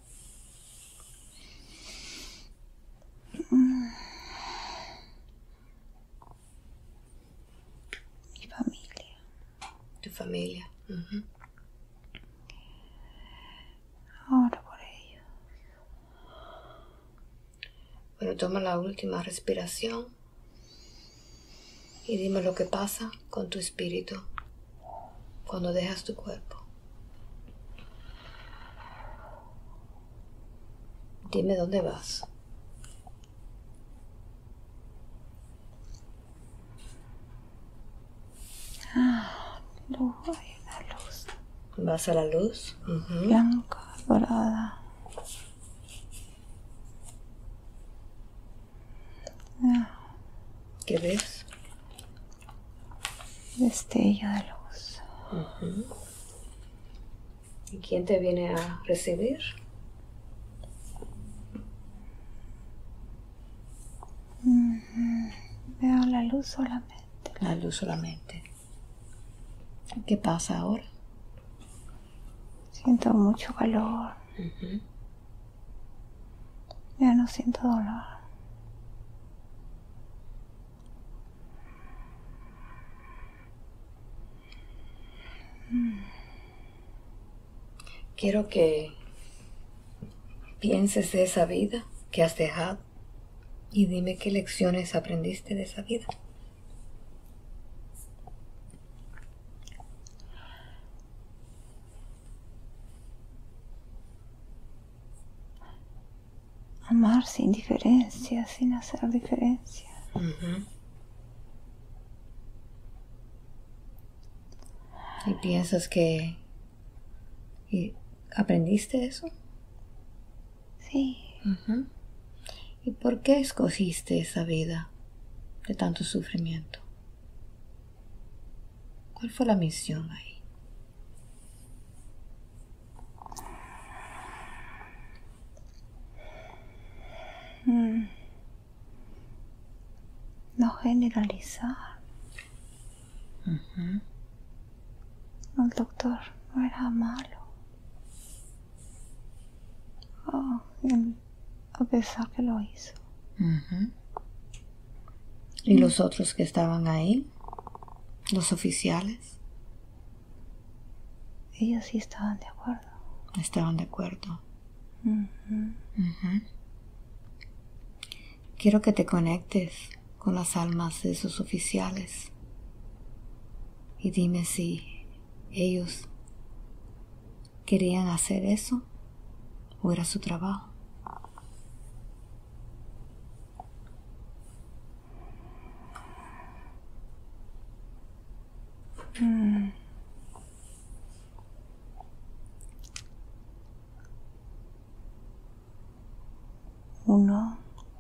Mi familia. Tu familia. Ahora por ellos. Pero toma la última respiración y dime lo que pasa con tu espíritu cuando dejas tu cuerpo. Dime dónde vas. Luz, hay una luz ¿Vas a la luz? blanca, dorada. ¿Qué ves? Destello de luz. ¿Y quién te viene a recibir? Veo la luz solamente. La luz solamente. ¿Qué pasa ahora? Siento mucho calor. Ya no siento dolor. Quiero que pienses de esa vida que has dejado y dime qué lecciones aprendiste de esa vida. Amar sin diferencia, sin hacer diferencia. ¿Y piensas que aprendiste eso? Sí. ¿Y por qué escogiste esa vida de tanto sufrimiento? ¿Cuál fue la misión ahí? No generalizar. El doctor no era malo. A pesar que lo hizo. ¿Y los otros que estaban ahí? ¿Los oficiales? Ellos sí estaban de acuerdo. Estaban de acuerdo. Quiero que te conectes con las almas de esos oficiales y dime si ellos querían hacer eso o era su trabajo. Uno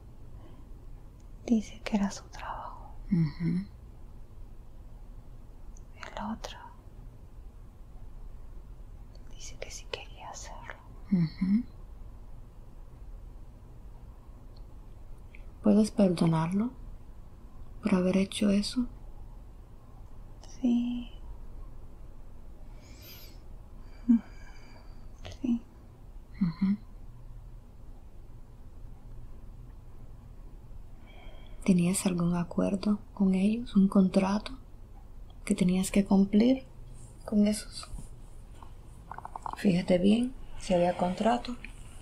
dice que era su trabajo. El otro dice que sí quería hacerlo. ¿Puedes perdonarlo por haber hecho eso? Sí. Sí. ¿Tenías algún acuerdo con ellos? ¿Un contrato que tenías que cumplir con esos? Fíjate bien si había contrato.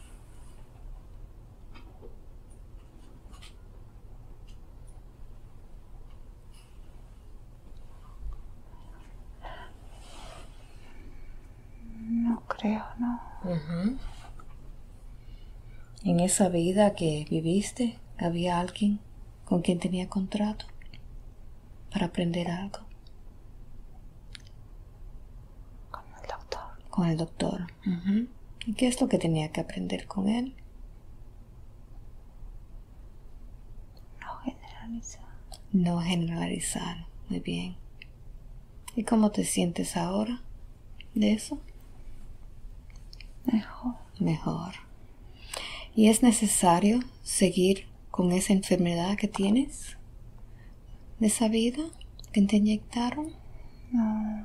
No creo, no. En esa vida que viviste, ¿había alguien con quien tenía contrato para aprender algo? Con el doctor. Con el doctor. ¿Y qué es lo que tenía que aprender con él? No generalizar. No generalizar. Muy bien. ¿Y cómo te sientes ahora de eso? Mejor. Mejor. ¿Y es necesario seguir con esa enfermedad que tienes? ¿De esa vida que te inyectaron? No.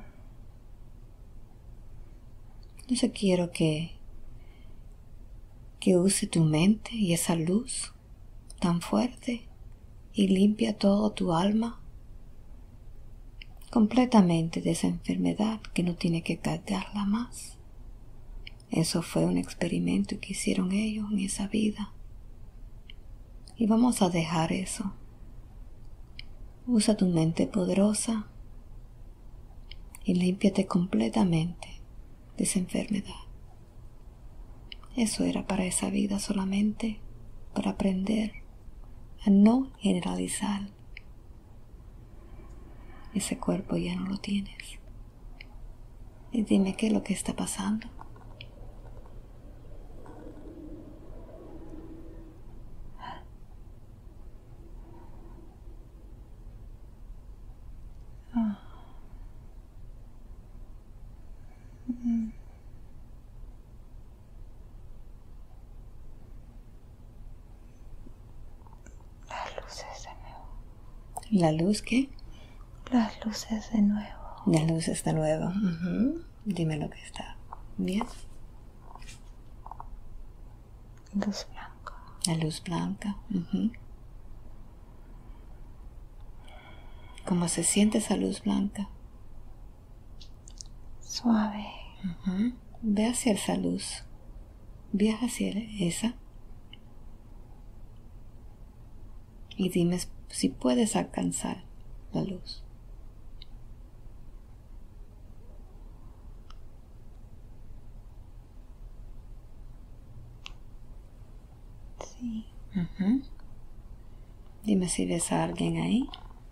Entonces quiero que use tu mente y esa luz tan fuerte y limpia todo tu alma completamente de esa enfermedad que no tiene que cargarla más. Eso fue un experimento que hicieron ellos en esa vida. Y vamos a dejar eso. Usa tu mente poderosa y límpiate completamente de esa enfermedad. Eso era para esa vida solamente, para aprender a no generalizar. Ese cuerpo ya no lo tienes. Y dime qué es lo que está pasando. Las luces de nuevo. ¿La luz qué? Las luces de nuevo. La luz está nueva. Dime lo que está. Bien. Luz blanca. La luz blanca. ¿Cómo se siente esa luz blanca? Suave. Ve hacia esa luz. Viaja hacia esa. Y dime si puedes alcanzar la luz. Sí. Dime si ves a alguien ahí.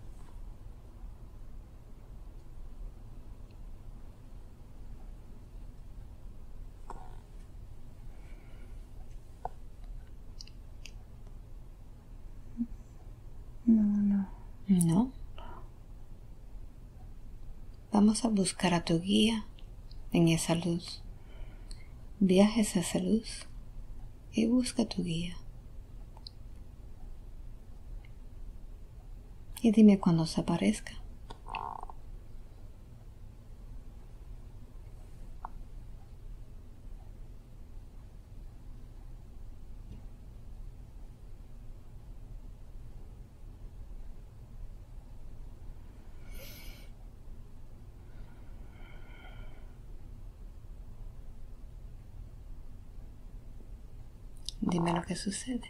No. No. Vamos a buscar a tu guía en esa luz. Viajes a esa luz y busca a tu guía. Y dime cuando se aparezca. Dime lo que sucede.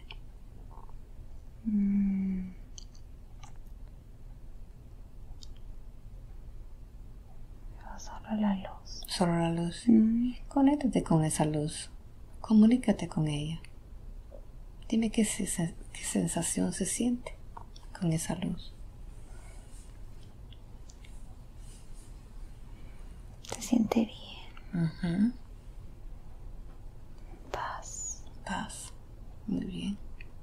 Solo la luz. Solo la luz. Conéctate con esa luz. Comunícate con ella. Dime qué sensación se siente con esa luz. Se siente bien. Paz. Paz. Muy bien.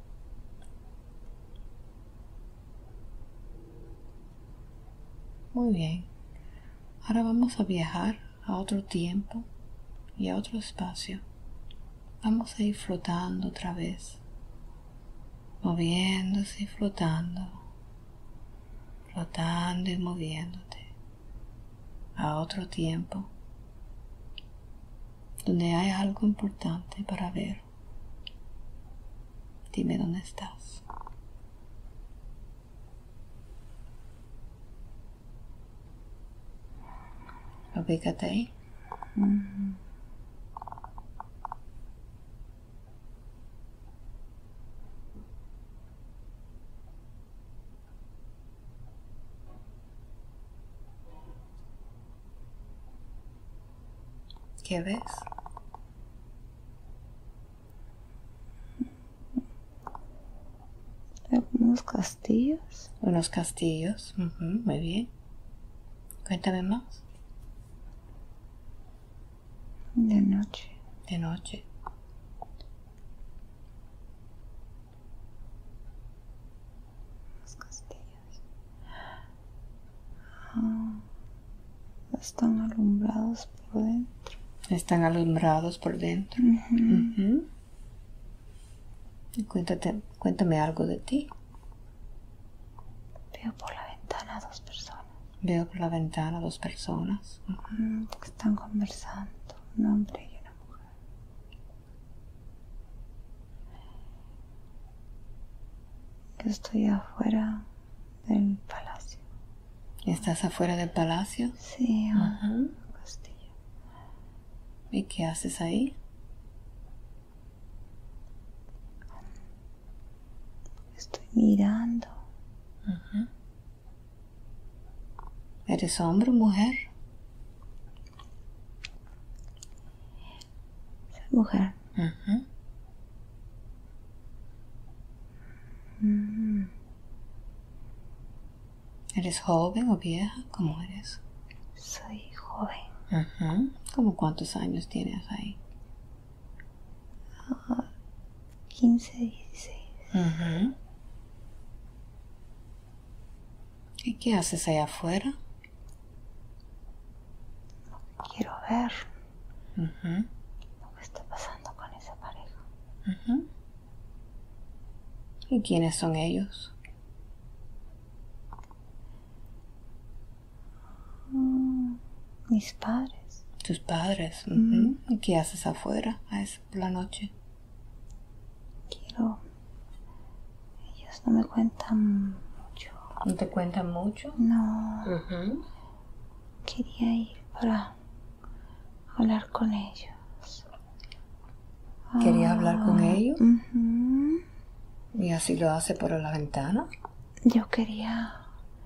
Muy bien. Ahora vamos a viajar a otro tiempo y a otro espacio. Vamos a ir flotando otra vez. Moviéndose y flotando. Flotando y moviéndote. A otro tiempo. Donde hay algo importante para ver. Dime dónde estás. Ubícate ahí. ¿Qué ves? Unos castillos. Unos castillos. Muy bien. Cuéntame más. De noche. De noche. Los castillos. Están alumbrados por dentro. Están alumbrados por dentro. Y cuéntame algo de ti. Veo por la ventana dos personas. Veo por la ventana dos personas. Que están conversando. Un hombre y una mujer. Yo estoy afuera del palacio. ¿Estás afuera del palacio? Sí, un castillo. ¿Y qué haces ahí? mirando. ¿Eres hombre o mujer? Soy mujer. ¿Eres joven o vieja? ¿Cómo eres? Soy joven. ¿Cómo cuántos años tienes ahí? 15, 16. ¿Y qué haces allá afuera? Quiero ver lo que está pasando con esa pareja. ¿Y quiénes son ellos? Mis padres. Tus padres. ¿Y qué haces afuera por la noche? Ellos no me cuentan mucho. ¿No te cuentan mucho? No. Quería ir para hablar con ellos. ¿Querías hablar con ellos? Ujú. ¿Y así lo hace por la ventana? Yo quería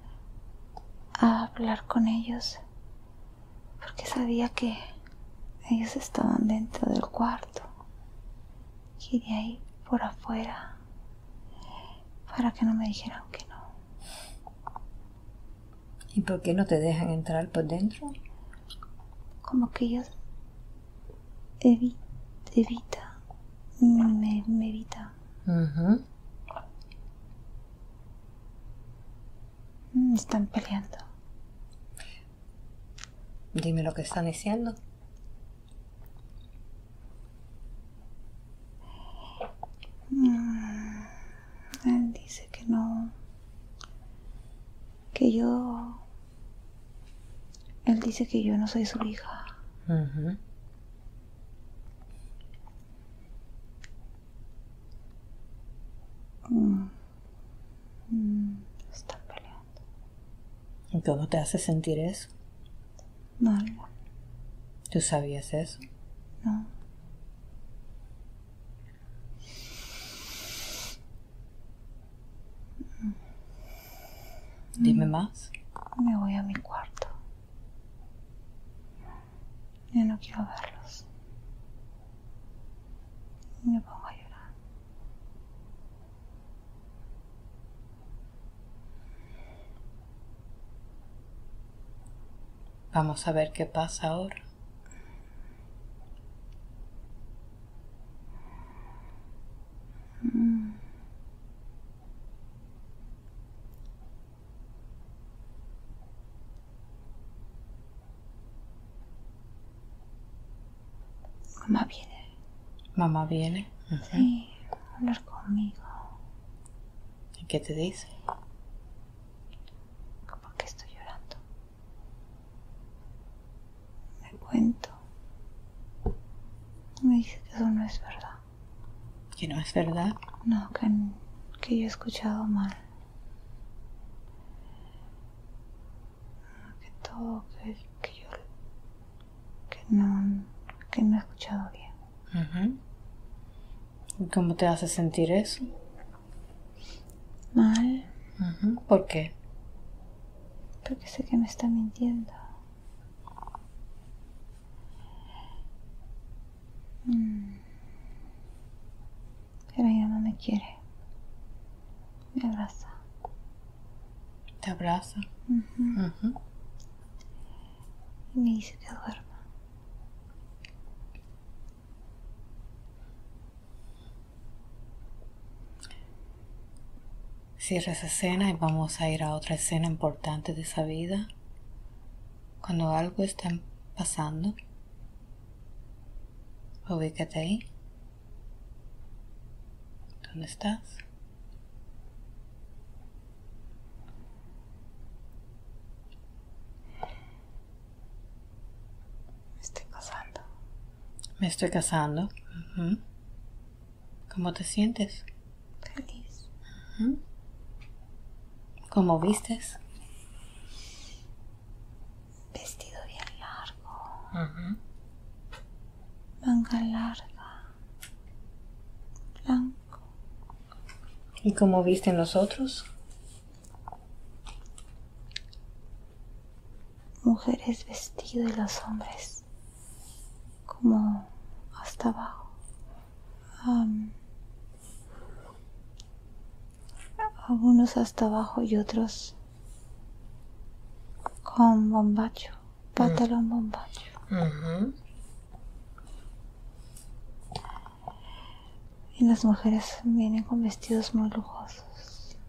hablar con ellos porque sabía que ellos estaban dentro del cuarto. Quería ir por afuera para que no me dijeran que no. ¿Y por qué no te dejan entrar por dentro? Como que ellos me evitan. Están peleando. Dime lo que están diciendo. Él dice que no, que yo... Él dice que yo no soy su hija. Están peleando. ¿Y cómo te hace sentir eso? Mal. ¿Tú sabías eso? No. Dime más. Me voy a mi cuarto. Yo no quiero verlos. Me pongo a llorar. Vamos a ver qué pasa ahora. Mamá viene. Mamá viene. Sí, a hablar conmigo. ¿Y qué te dice? ¿Por qué estoy llorando? Me cuento. Me dice que eso no es verdad. ¿Que no es verdad? No, que yo he escuchado mal. Que todo, que yo... que no he escuchado bien. ¿Y cómo te hace sentir eso? Mal, ¿Por qué? porque sé que me está mintiendo. Pero ella no me quiere. Me abraza. ¿Te abraza? Y me dice que duerma. Cierra esa escena y vamos a ir a otra escena importante de esa vida. Cuando algo está pasando, ubícate ahí. ¿Dónde estás? Me estoy casando. Me estoy casando. ¿Cómo te sientes? Feliz. ¿Cómo vistes? Vestido bien largo. Manga larga. Blanco. ¿Y cómo visten los otros? Mujeres vestidas y los hombres como hasta abajo. Algunos hasta abajo y otros con bombacho, pantalón bombacho. Y las mujeres vienen con vestidos muy lujosos.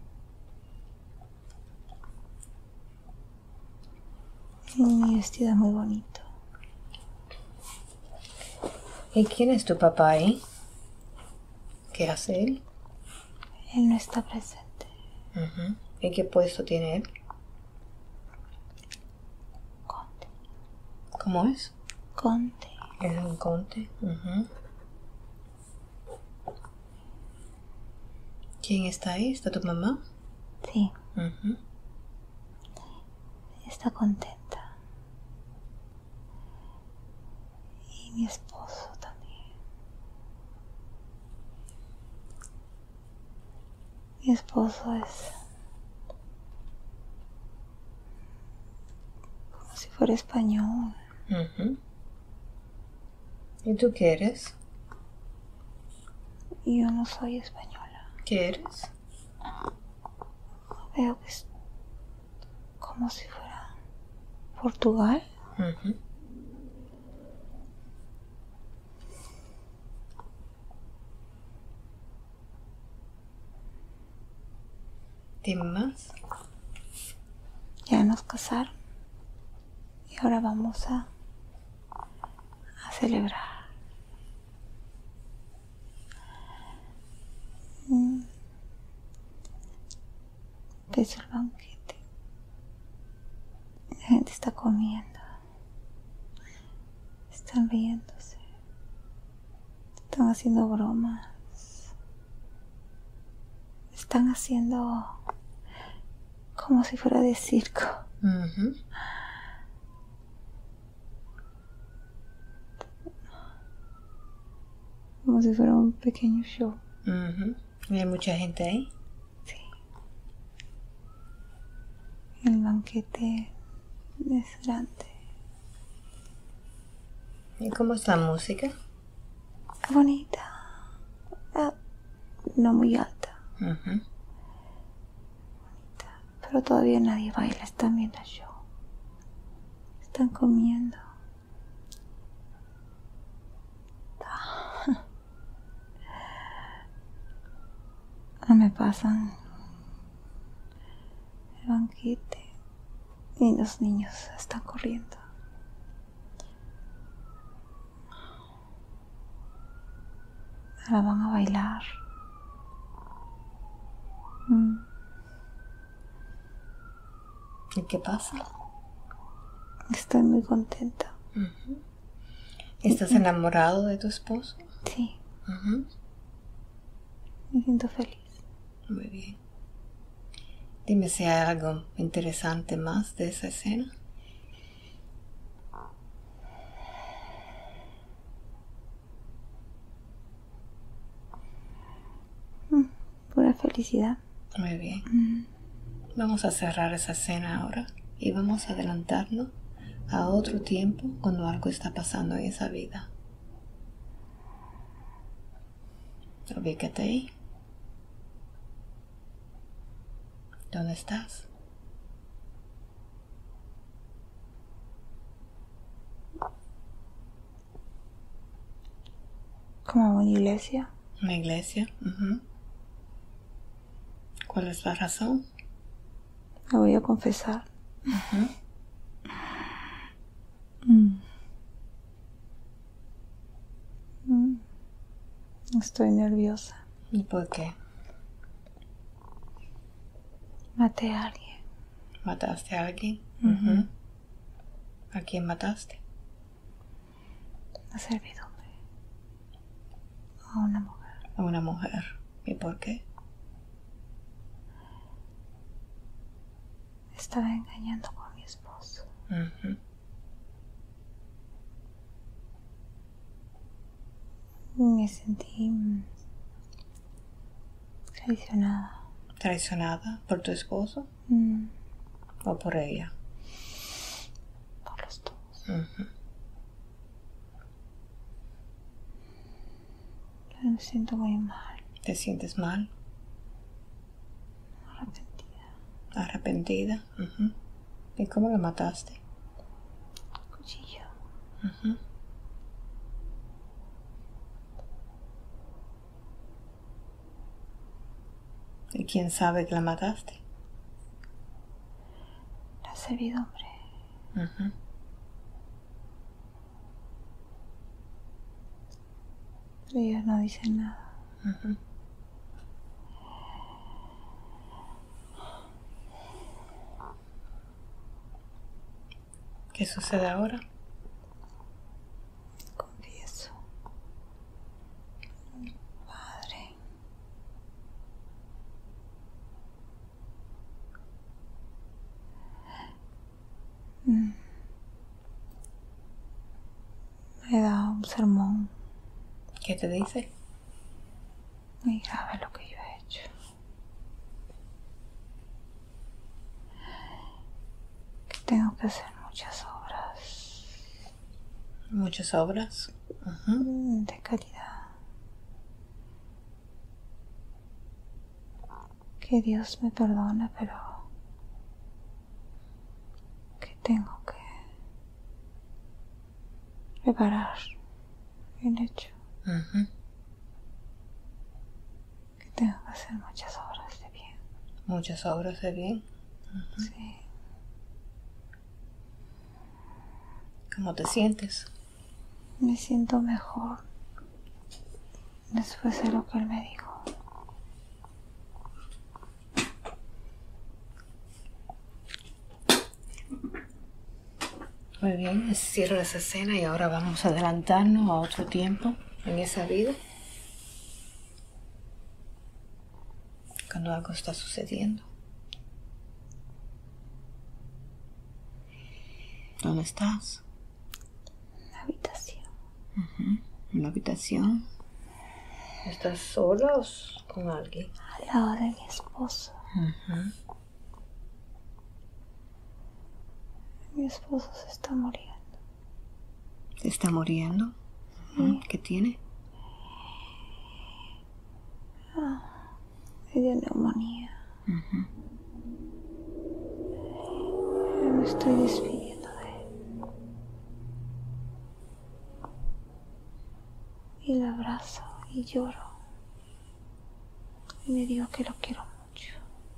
Y mi vestido es muy bonito. ¿Y quién es tu papá ahí? ¿Qué hace él? Él no está presente. ¿Y qué puesto tiene él? Conde. ¿Cómo es? Conde. Es un conde. ¿Quién está ahí? ¿Está tu mamá? Sí. Está contenta. Y mi esposo también. Mi esposo es como si fuera español. ¿Y tú qué eres? Y yo no soy española. ¿Qué eres? Veo que es como si fuera Portugal. Dime más. Ya nos casaron. Y ahora vamos a celebrar. Empezó el banquete. La gente está comiendo. Están riéndose. Están haciendo bromas. Están haciendo como si fuera de circo. Como si fuera un pequeño show. ¿Y hay mucha gente ahí? Sí. El banquete es grande. ¿Y cómo es la música? Bonita. No muy alta. Pero todavía nadie baila. Están viendo el show. Están comiendo. No me pasan el banquete y los niños están corriendo. Ahora van a bailar. ¿Y qué pasa? Estoy muy contenta. ¿Estás enamorado de tu esposo? Sí. Me siento feliz. Muy bien. Dime si hay algo interesante más de esa escena. Pura felicidad. Muy bien. Vamos a cerrar esa escena ahora y vamos a adelantarnos a otro tiempo cuando algo está pasando en esa vida. Ubícate ahí. ¿Dónde estás? Como una iglesia. Una iglesia. ¿Cuál es la razón? Me voy a confesar. Estoy nerviosa. ¿Y por qué? Maté a alguien. ¿Mataste a alguien? ¿A quién mataste? Una servidumbre. A una mujer. A una mujer. ¿Y por qué? Estaba engañando con mi esposo. Me sentí traicionada. ¿Traicionada por tu esposo o por ella? Por los dos. Pero me siento muy mal. ¿Te sientes mal? Arrepentida. ¿Arrepentida? ¿Y cómo la mataste? Cuchillo. ¿Y quién sabe que la mataste? La servidumbre. Pero ellos no dicen nada. ¿Qué sucede ahora? Confieso. Padre. Me da un sermón. ¿Qué te dice? Muy grave lo que yo he hecho. Que tengo que hacer muchas obras. Muchas obras. De calidad. Que Dios me perdone, pero que tengo que reparar el hecho. Que tengo que hacer muchas obras de bien. Muchas obras de bien. Sí. ¿Cómo te sientes? Me siento mejor después de lo que él me dijo. Muy bien, cierra esa escena y ahora vamos a adelantarnos a otro tiempo en esa vida. Cuando algo está sucediendo. ¿Dónde estás? En la habitación. En la habitación. ¿Estás sola o con alguien? Al lado de mi esposo. Mi esposo se está muriendo. ¿Se está muriendo? ¿Qué tiene? Me dio neumonía. Me estoy despidiendo de él. Y lo abrazo y lloro. Y me digo que lo quiero mucho.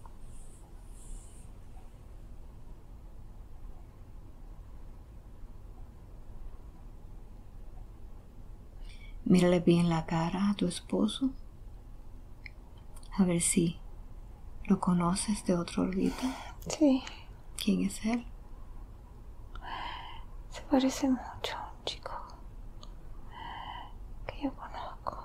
Mírale bien la cara a tu esposo. A ver si lo conoces de otra órbita. Sí. ¿Quién es él? Se parece mucho a un chico que yo conozco.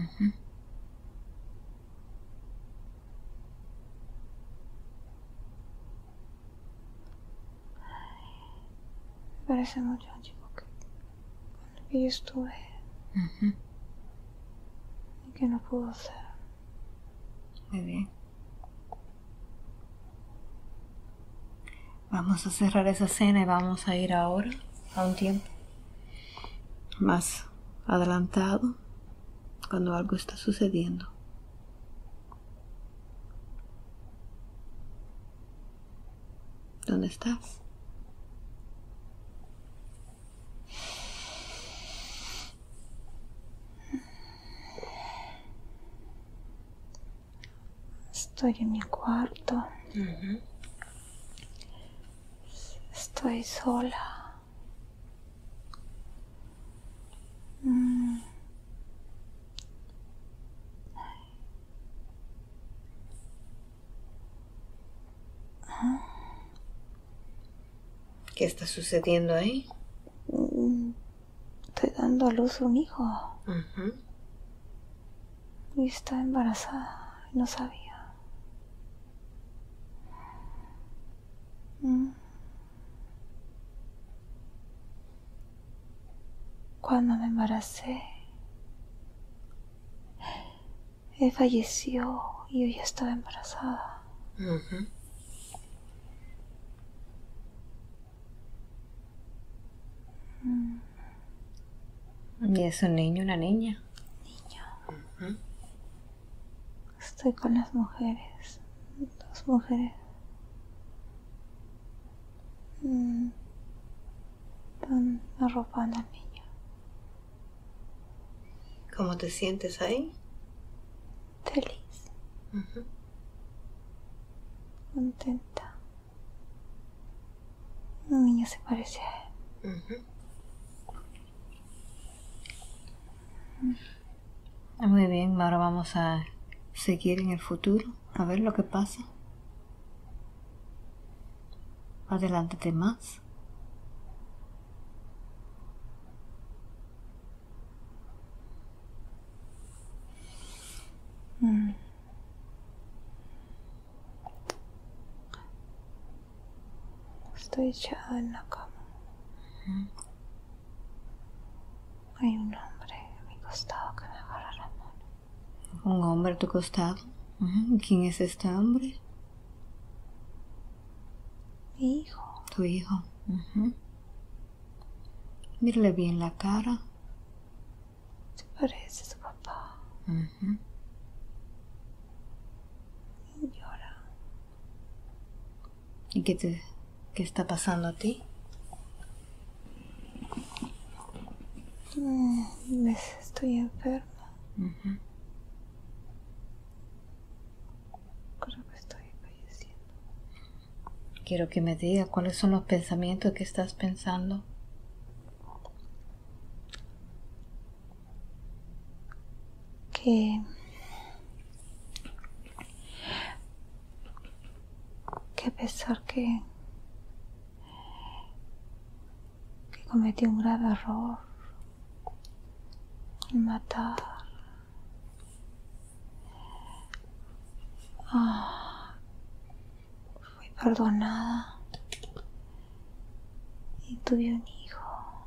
Me parece mucho a un chico con el que yo estuve y que no pudo ser. Muy bien. Vamos a cerrar esa escena y vamos a ir ahora a un tiempo más adelantado, cuando algo está sucediendo. ¿Dónde estás? Estoy en mi cuarto. Estoy sola. ¿Qué está sucediendo ahí? Estoy dando a luz un hijo. Y está embarazada. Y no sabía. Cuando me embaracé, Él falleció y yo ya estaba embarazada. ¿Y es un niño, una niña? Niño. Estoy con las mujeres. 2 mujeres. Están arropando al niño. ¿Cómo te sientes ahí? Feliz. Contenta. Un niño se parece a él. Muy bien, ahora vamos a seguir en el futuro, a ver lo que pasa. Adelántate más. Estoy echada en la cama. Hay un hombre a mi costado que me agarra la mano. Un hombre a tu costado. ¿Quién es este hombre? Mi hijo. Tu hijo. Mírale bien la cara. Se parece a su papá. Y llora. ¿Y qué está pasando a ti? Estoy enferma. Creo que estoy falleciendo. Quiero que me diga cuáles son los pensamientos que estás pensando. Que a pesar que cometí un grave error en matar, fui perdonada y tuve un hijo.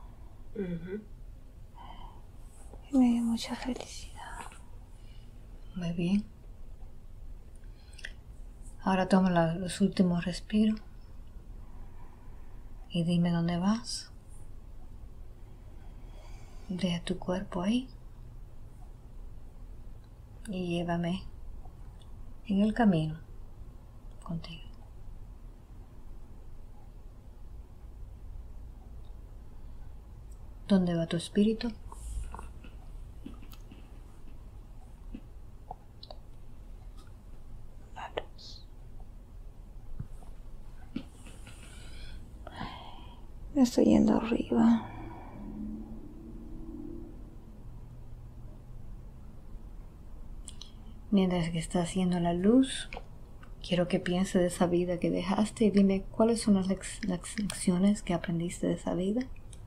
Y me dio mucha felicidad. Muy bien. Ahora toma los últimos respiros y dime dónde vas. Deja tu cuerpo ahí y llévame en el camino contigo. ¿Dónde va tu espíritu? La luz. Me estoy yendo arriba. Mientras que está haciendo la luz, quiero que pienses de esa vida que dejaste y dime cuáles son las lecciones que aprendiste de esa vida.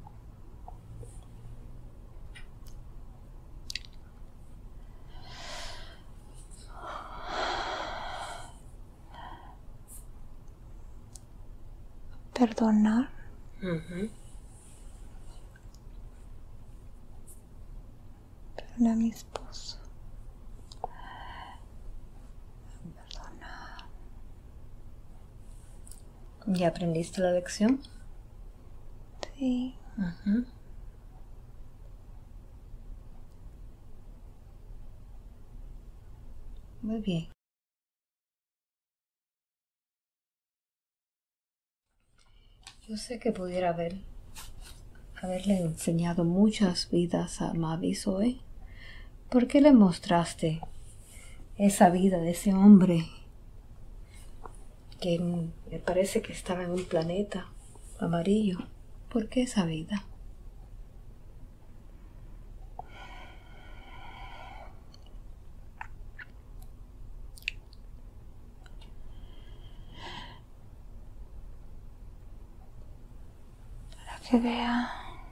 Perdonar. Perdonar a mi esposo. Perdonar. ¿Ya aprendiste la lección? Sí. Muy bien. Yo sé que pudiera haberle enseñado muchas vidas a Mavis hoy. ¿Por qué le mostraste esa vida de ese hombre que me parece que estaba en un planeta amarillo? ¿Por qué esa vida? Para que vea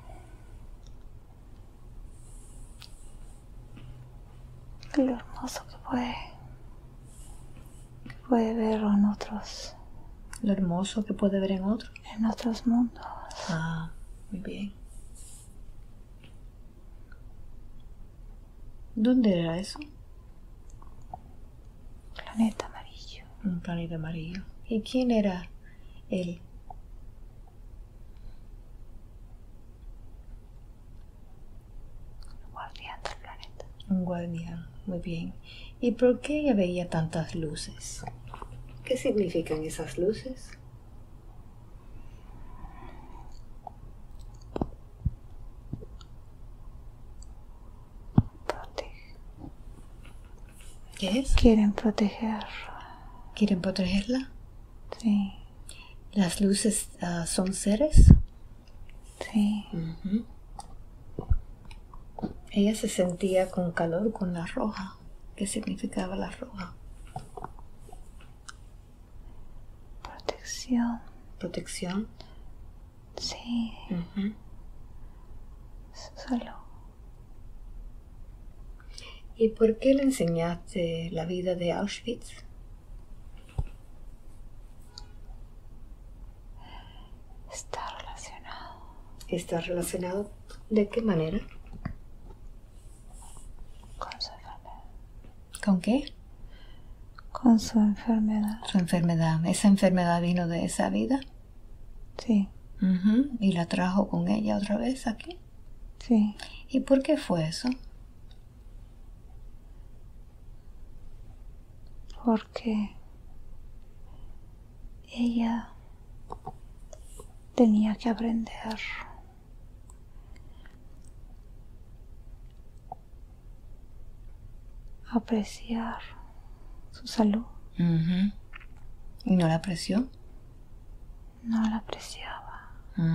lo hermoso que puede ver en otros. Lo hermoso que puede ver en otro. En otros mundos. Ah, muy bien. ¿Dónde era eso? planeta amarillo. Un planeta amarillo. ¿Y quién era él? El guardián del planeta. Un guardián. Muy bien. ¿Y por qué ella veía tantas luces? ¿Qué significan esas luces? ¿Qué es? Quieren proteger. ¿Quieren protegerla? Sí. ¿Las luces son seres? Sí. Ella se sentía con calor con la roja. ¿Qué significaba la roja? Protección. Protección. Sí. Salud. ¿Y por qué le enseñaste la vida de Auschwitz? Está relacionado. ¿Está relacionado? ¿De qué manera? Con su enfermedad. ¿Con qué? Con su enfermedad. Su enfermedad. ¿Esa enfermedad vino de esa vida? Sí. ¿Y la trajo con ella otra vez aquí? Sí. ¿Y por qué fue eso? Porque ella tenía que aprender a apreciar su salud. ¿Y no la apreció? No la apreciaba.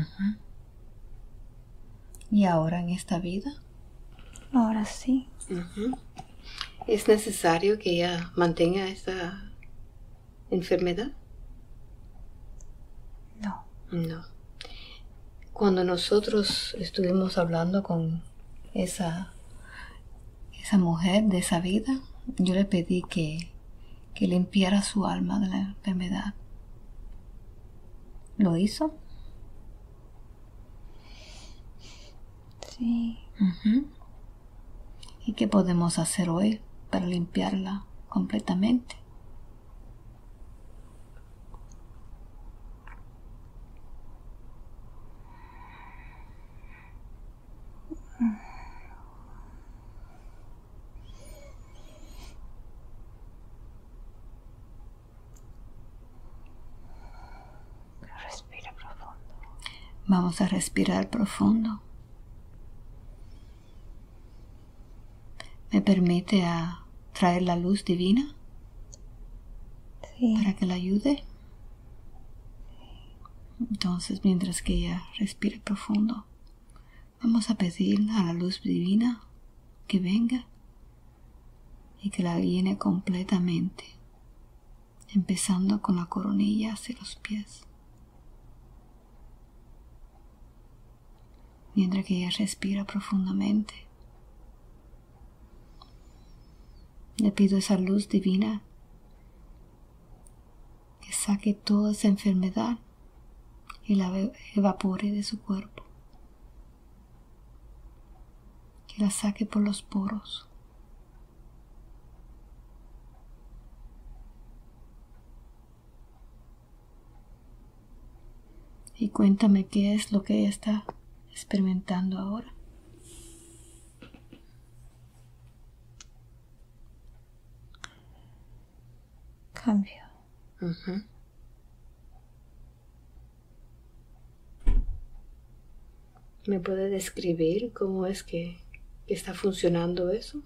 ¿Y ahora en esta vida? Ahora sí. ¿Es necesario que ella mantenga esta enfermedad? No. No. Cuando nosotros estuvimos hablando con esa mujer de esa vida, yo le pedí que limpiara su alma de la enfermedad. ¿Lo hizo? Sí. ¿Y qué podemos hacer hoy para limpiarla completamente? Respira profundo. Vamos a respirar profundo. ¿Me permite traer la luz divina Sí. para que la ayude? Entonces, mientras que ella respire profundo, vamos a pedir a la luz divina que venga y que la llene completamente, empezando con la coronilla hacia los pies. Mientras que ella respira profundamente, le pido a esa luz divina que saque toda esa enfermedad y la evapore de su cuerpo, que la saque por los poros. Y cuéntame qué es lo que ella está experimentando ahora. Cambio. ¿Me puede describir cómo es que está funcionando eso?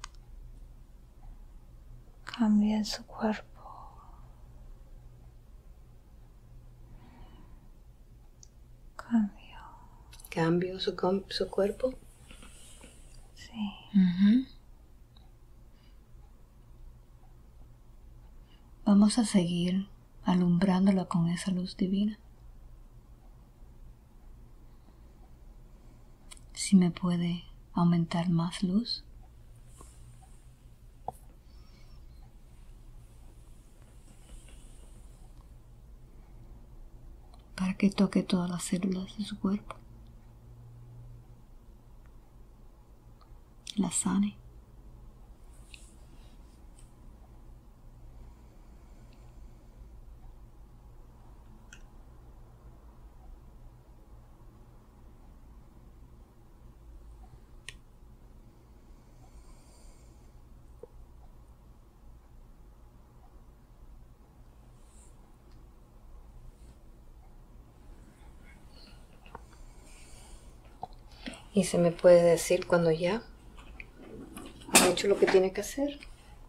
Cambia en su cuerpo. ¿Cambio su cuerpo? Sí. Vamos a seguir alumbrándola con esa luz divina. Si me puede aumentar más luz. Para que toque todas las células de su cuerpo. La sane. Y se me puede decir cuando ya ha hecho lo que tiene que hacer.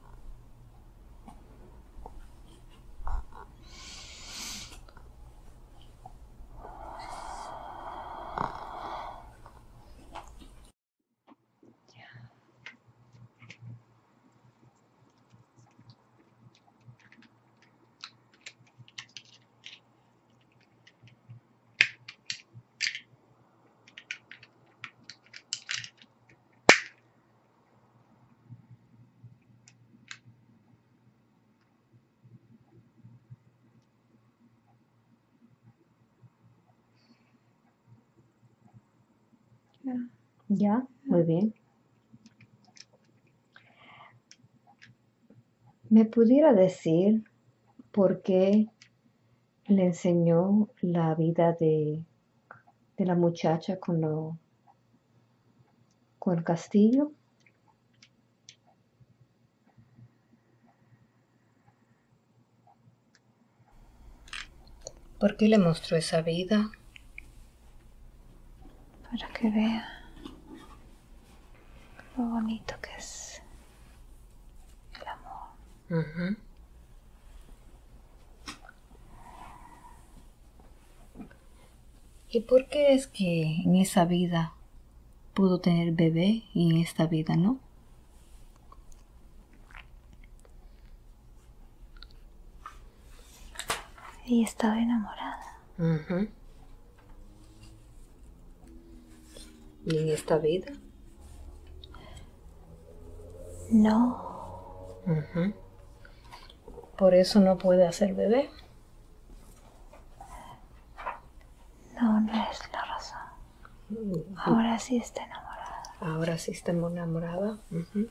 Ya, muy bien. ¿Me pudiera decir por qué le enseñó la vida de la muchacha con el castillo? ¿Por qué le mostró esa vida? Para que vea lo bonito que es el amor. Ujú. ¿Y por qué es que en esa vida pudo tener bebé y en esta vida no? Ella estaba enamorada. Ujú. ¿Y en esta vida? No, Ujú. Por eso no puede hacer bebé. no, no es la razón. Ahora sí está enamorada. Ahora sí está enamorada. Ujú.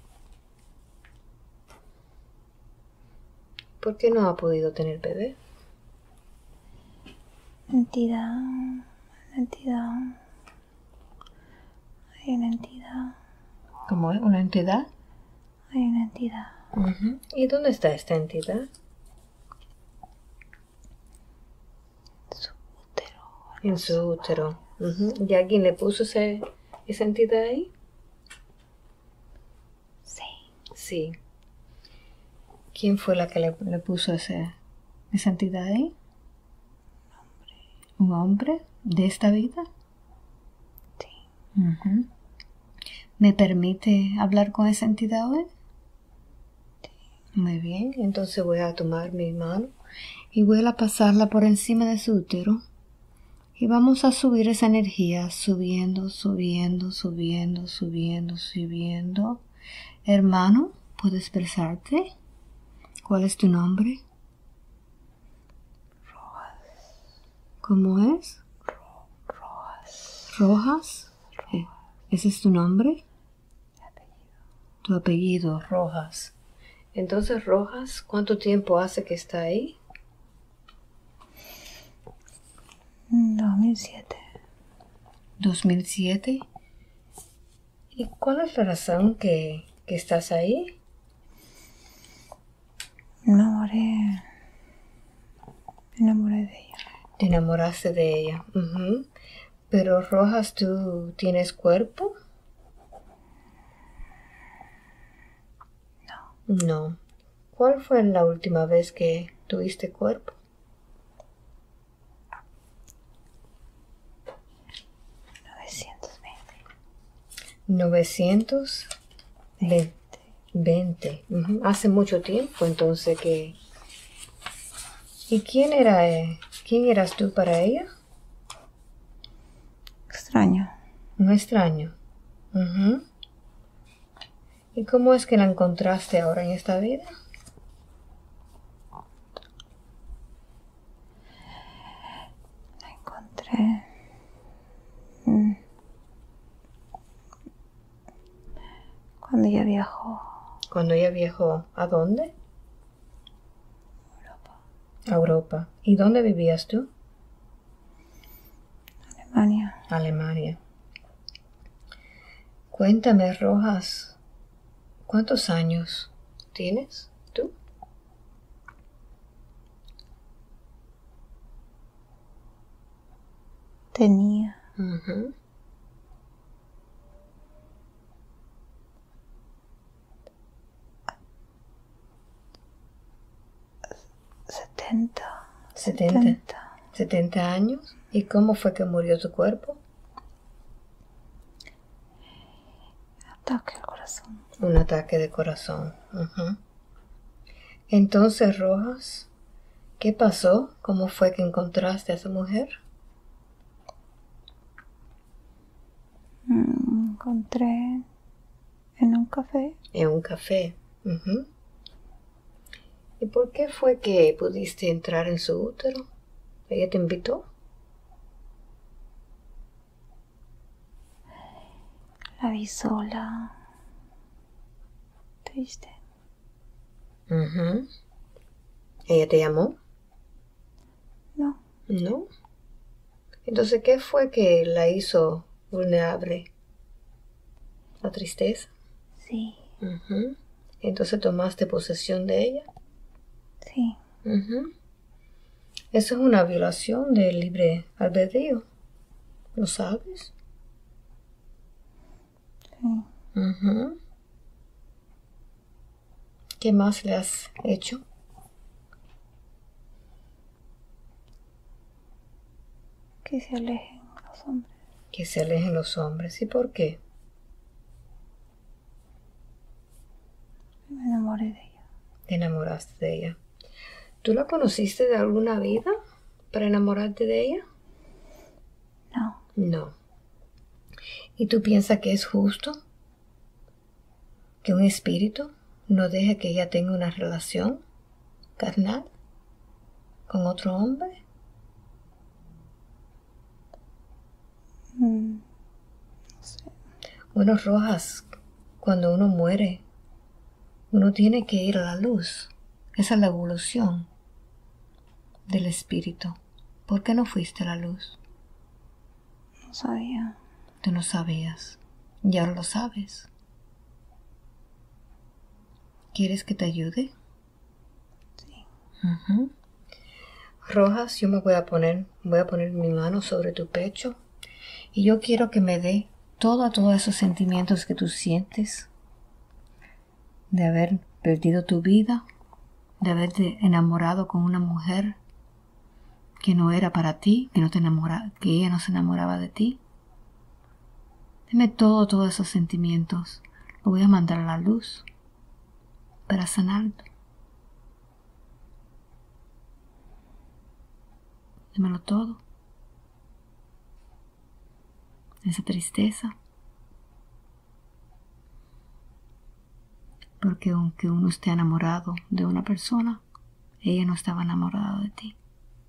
¿Por qué no ha podido tener bebé? Entidad, entidad, hay una entidad, ¿Cómo es? ¿Una entidad? hay una entidad. Ujú. ¿Y dónde está esta entidad? Su útero. En su útero. Ujú. ¿Y alguien le puso esa entidad ahí? Sí, Sí. ¿Quién fue la que le puso esa entidad ahí? ¿Un hombre de esta vida? sí. Ujú. ¿Me permite hablar con esa entidad hoy? Muy bien, entonces voy a tomar mi mano y voy a pasarla por encima de su útero. Y vamos a subir esa energía, subiendo, subiendo, subiendo, subiendo, subiendo. Hermano, ¿puedes expresarte? ¿Cuál es tu nombre? ¿Cómo es? Rojas. ¿Rojas? ¿Ese es tu nombre? Mi apellido. Tu apellido, Rojas. Entonces, Rojas, ¿cuánto tiempo hace que está ahí? 2007. 2007. ¿Y cuál es la razón que estás ahí? Me enamoré de ella. Te enamoraste de ella. Ujú. Pero Rojas, ¿tú tienes cuerpo? No, No. ¿Cuál fue la última vez que tuviste cuerpo? 920. Ujú. Hace mucho tiempo, entonces que... ¿Y quién eras tú para ella? Extraño. Un extraño. Ujú. ¿Y cómo es que la encontraste ahora en esta vida? La encontré. mm, Cuando ella viajó Cuando ella viajó, ¿a dónde? a Europa, A Europa. ¿Y dónde vivías tú? Alemania. Alemania. Cuéntame, Rojas, ¿cuántos años tienes tú? Tenía Ujú. 70 años. ¿Y cómo fue que murió tu cuerpo? Ataque al corazón. Un ataque de corazón. Entonces, Rojas, ¿qué pasó? ¿Cómo fue que encontraste a esa mujer? Encontré en un café. En un café. ¿Y por qué fue que pudiste entrar en su útero? ¿Ella te invitó? La vi sola. Triste. ¿Ella te llamó? No. No. Entonces, ¿qué fue que la hizo vulnerable? ¿La tristeza? Sí. Entonces, ¿tomaste posesión de ella? Sí. Eso es una violación del libre albedrío. ¿Lo sabes? Sí. ¿Qué más le has hecho? Que se alejen los hombres. Que se alejen los hombres. ¿Y por qué? Me enamoré de ella. Te enamoraste de ella. ¿Tú la conociste de alguna vida para enamorarte de ella? No. No. ¿Y tú piensas que es justo que un espíritu no deje que ella tenga una relación carnal con otro hombre? No sé. Bueno, Rojas, cuando uno muere, uno tiene que ir a la luz. Esa es la evolución del espíritu. ¿Por qué no fuiste a la luz? No sabía. Tú no sabías. Y ahora lo sabes. ¿Quieres que te ayude? Sí. Rojas, yo me voy a poner mi mano sobre tu pecho y yo quiero que me dé todos esos sentimientos que tú sientes de haber perdido tu vida, de haberte enamorado con una mujer que no era para ti, que ella no se enamoraba de ti. Dime todos esos sentimientos. Lo voy a mandar a la luz para sanarte. Dímelo todo. Esa tristeza. Porque aunque uno esté enamorado de una persona, ella no estaba enamorada de ti.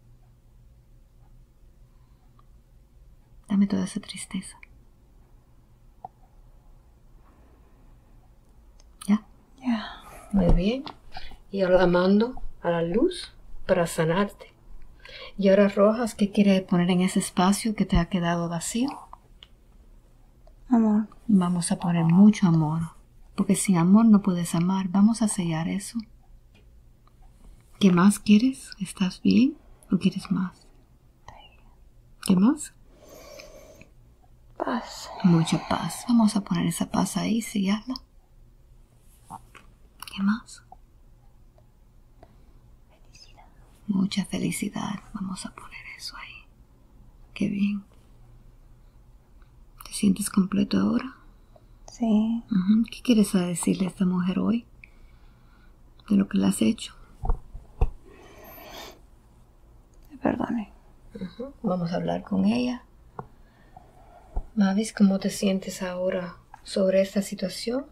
Dame toda esa tristeza. ¿Ya? Ya. Muy bien. Y ahora la mando a la luz para sanarte. Y ahora, Rojas, ¿qué quiere poner en ese espacio que te ha quedado vacío? Amor. Vamos a poner mucho amor. Porque sin amor no puedes amar. Vamos a sellar eso. ¿Qué más quieres? ¿Estás bien? ¿O quieres más? ¿Qué más? Paz. Mucha paz. Vamos a poner esa paz ahí, sellarla. ¿Qué más? Felicidad. Mucha felicidad. Vamos a poner eso ahí. Qué bien. ¿Te sientes completo ahora? Sí. ¿Qué quieres decirle a esta mujer hoy? De lo que le has hecho. Me perdone. Vamos a hablar con ella. Mavis, ¿cómo te sientes ahora sobre esta situación?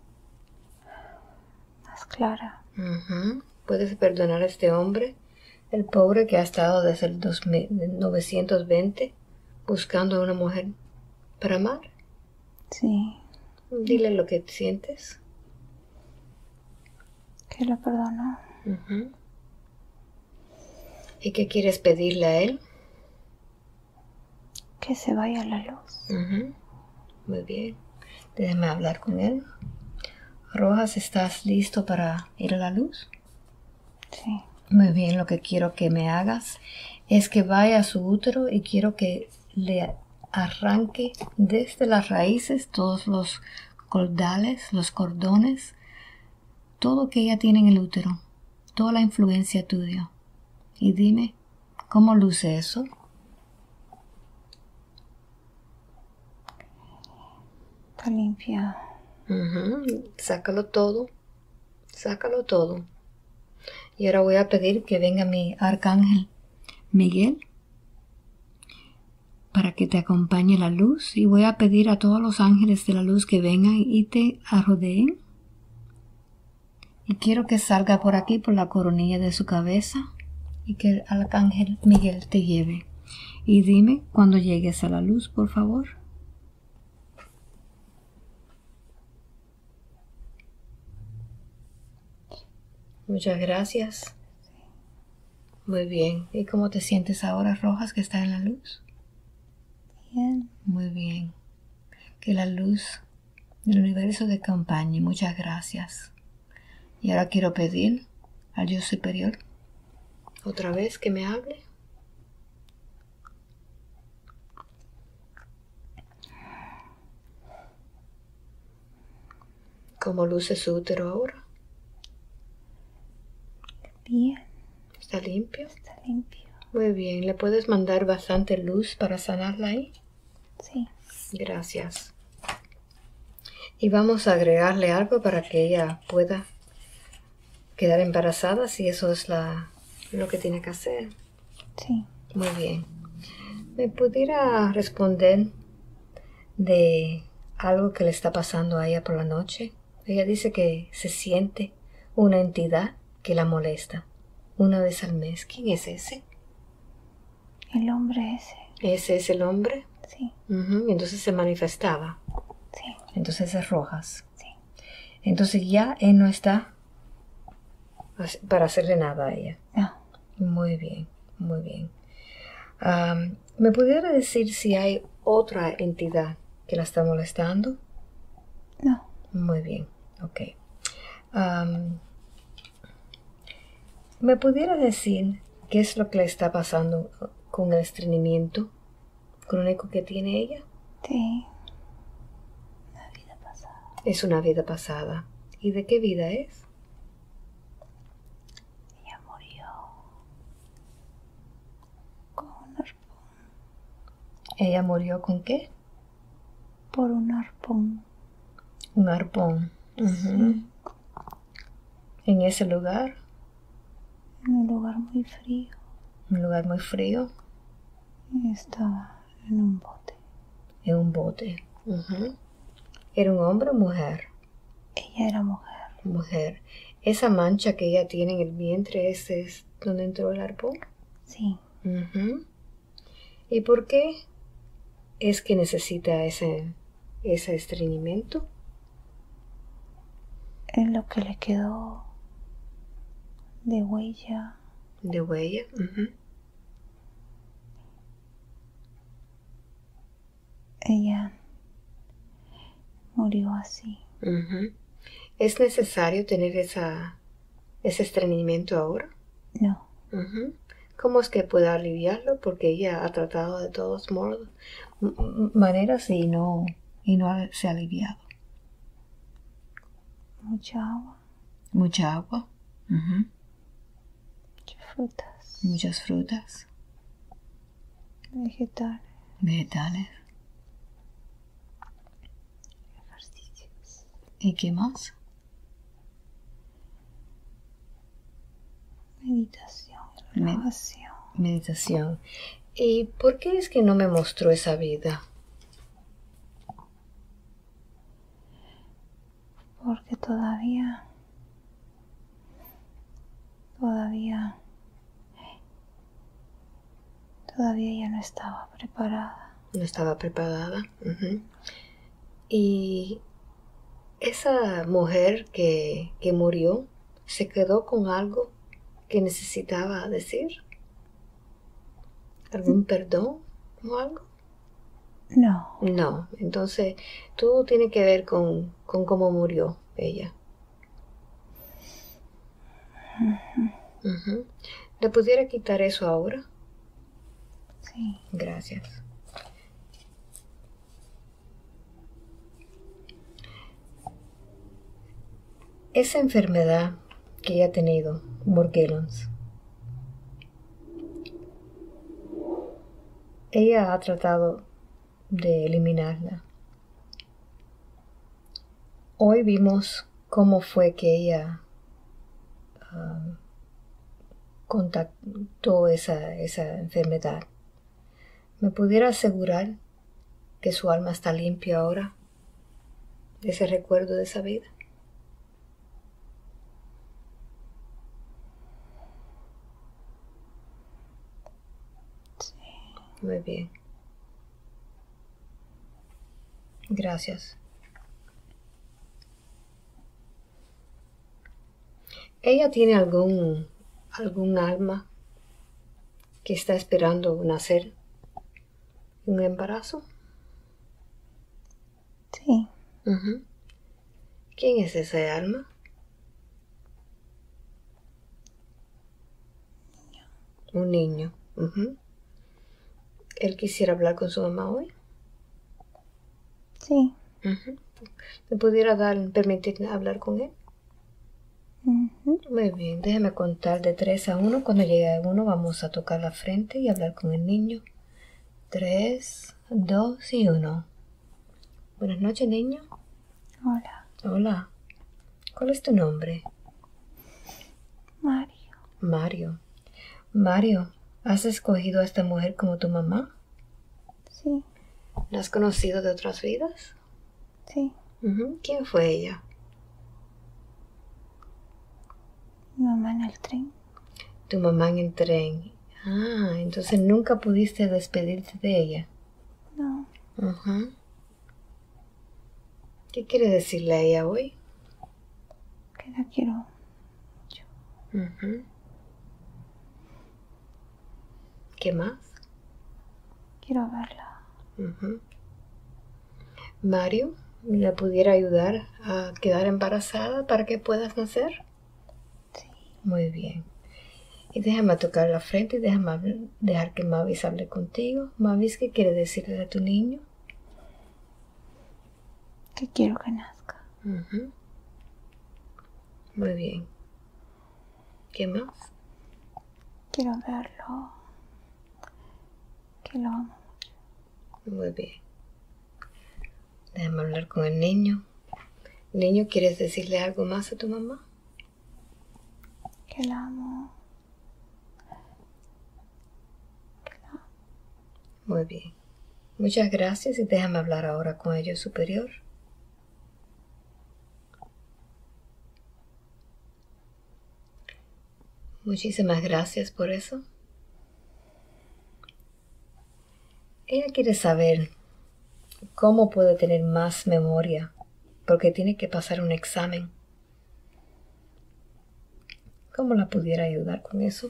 Más clara. ¿Puedes perdonar a este hombre? El pobre que ha estado desde el 1920 buscando a una mujer para amar. Sí. Dile lo que sientes. Que lo perdono. ¿Y qué quieres pedirle a él? Que se vaya a la luz. Muy bien. Déjame hablar con él. Rojas, ¿estás listo para ir a la luz? Sí. Muy bien, lo que quiero que me hagas es que vaya a su útero y quiero que le arranque desde las raíces todos los cordales, los cordones, todo que ella tiene en el útero, toda la influencia tuya. Y dime, ¿cómo luce eso? Está limpia. Sácalo todo. Sácalo todo. Y ahora voy a pedir que venga mi arcángel Miguel para que te acompañe la luz. Y voy a pedir a todos los ángeles de la luz que vengan y te rodeen. Y quiero que salga por aquí, por la coronilla de su cabeza, y que el arcángel Miguel te lleve. Y dime cuando llegues a la luz, por favor. Muchas gracias. Muy bien. ¿Y cómo te sientes ahora, Rojas, que está en la luz? Bien. Muy bien. Que la luz del universo te acompañe. Muchas gracias. Y ahora quiero pedir al Dios superior otra vez que me hable. ¿Cómo luce su útero ahora? Bien. ¿Está limpio? Está limpio. Muy bien. ¿Le puedes mandar bastante luz para sanarla ahí? Sí. Gracias. Y vamos a agregarle algo para que ella pueda quedar embarazada, si eso es lo que tiene que hacer. Sí. Muy bien. ¿Me pudiera responder de algo que le está pasando a ella por la noche? Ella dice que se siente una entidad que la molesta una vez al mes. ¿Quién es ese? El hombre ese. ¿Ese es el hombre? Sí. Y entonces se manifestaba. Sí. Entonces es Rojas. Sí. Entonces ya él no está para hacerle nada a ella. No. Muy bien, muy bien. ¿Me pudiera decir si hay otra entidad que la está molestando? No. Muy bien, ok. ¿Me pudiera decir qué es lo que le está pasando con el estreñimiento crónico que tiene ella? Sí. Una vida pasada. Es una vida pasada. ¿Y de qué vida es? Ella murió con un arpón. ¿Ella murió con qué? Por un arpón. Un arpón. Sí. ¿En ese lugar? En un lugar muy frío. Un lugar muy frío. Y estaba en un bote. En un bote. ¿Era un hombre o mujer? Ella era mujer. Mujer. ¿Esa mancha que ella tiene en el vientre, ese es donde entró el arpón? Sí. ¿Y por qué es que necesita ese estreñimiento? Es lo que le quedó de huella. De huella. Ella murió así. ¿Es necesario tener ese estreñimiento ahora? No. ¿Cómo es que pueda aliviarlo? Porque ella ha tratado de todas maneras y no se ha aliviado. Mucha agua. Mucha agua. Muchas frutas. Muchas frutas. Vegetales. Vegetales. Ejercicios. ¿Y qué más? Meditación. Relajación. Meditación. ¿Y por qué es que no me mostró esa vida? Porque todavía ella no estaba preparada. No estaba preparada. Y esa mujer que murió se quedó con algo que necesitaba decir. ¿Algún perdón o algo? No. No. Entonces, todo tiene que ver con cómo murió ella. ¿Le pudiera quitar eso ahora? Sí. Gracias. Esa enfermedad que ella ha tenido, Morgellons, ella ha tratado de eliminarla. Hoy vimos cómo fue que ella contactó esa enfermedad. ¿Me pudiera asegurar que su alma está limpia ahora de ese recuerdo de esa vida? Sí. Muy bien. Gracias. ¿Ella tiene algún alma que está esperando nacer un embarazo? Sí. ¿Quién es ese alma? Un niño. ¿Él quisiera hablar con su mamá hoy? Sí. ¿Me pudiera permitir hablar con él? Muy bien, déjeme contar de 3 a 1. Cuando llegue a 1 vamos a tocar la frente y hablar con el niño. 3, 2 y 1. Buenas noches, niño. Hola. Hola. ¿Cuál es tu nombre? Mario. Mario. Mario, ¿has escogido a esta mujer como tu mamá? Sí. ¿La has conocido de otras vidas? Sí. ¿Quién fue ella? Mi mamá en el tren. Tu mamá en el tren. Entonces nunca pudiste despedirte de ella. No. ¿Qué quiere decirle a ella hoy? Que la quiero mucho. ¿Qué más? Quiero verla. Mario, ¿le pudiera ayudar a quedar embarazada para que puedas nacer? Sí. Muy bien. Y déjame tocar la frente y déjame dejar que Mavis hable contigo. Mavis, ¿qué quiere decirle a tu niño? Que quiero que nazca. Muy bien. ¿Qué más? Quiero verlo. Que lo amo. Muy bien. Déjame hablar con el niño. Niño, ¿quieres decirle algo más a tu mamá? Que la amo. Muy bien. Muchas gracias y déjame hablar ahora con ellos superior. Muchísimas gracias por eso. Ella quiere saber cómo puede tener más memoria, porque tiene que pasar un examen. ¿Cómo la pudiera ayudar con eso?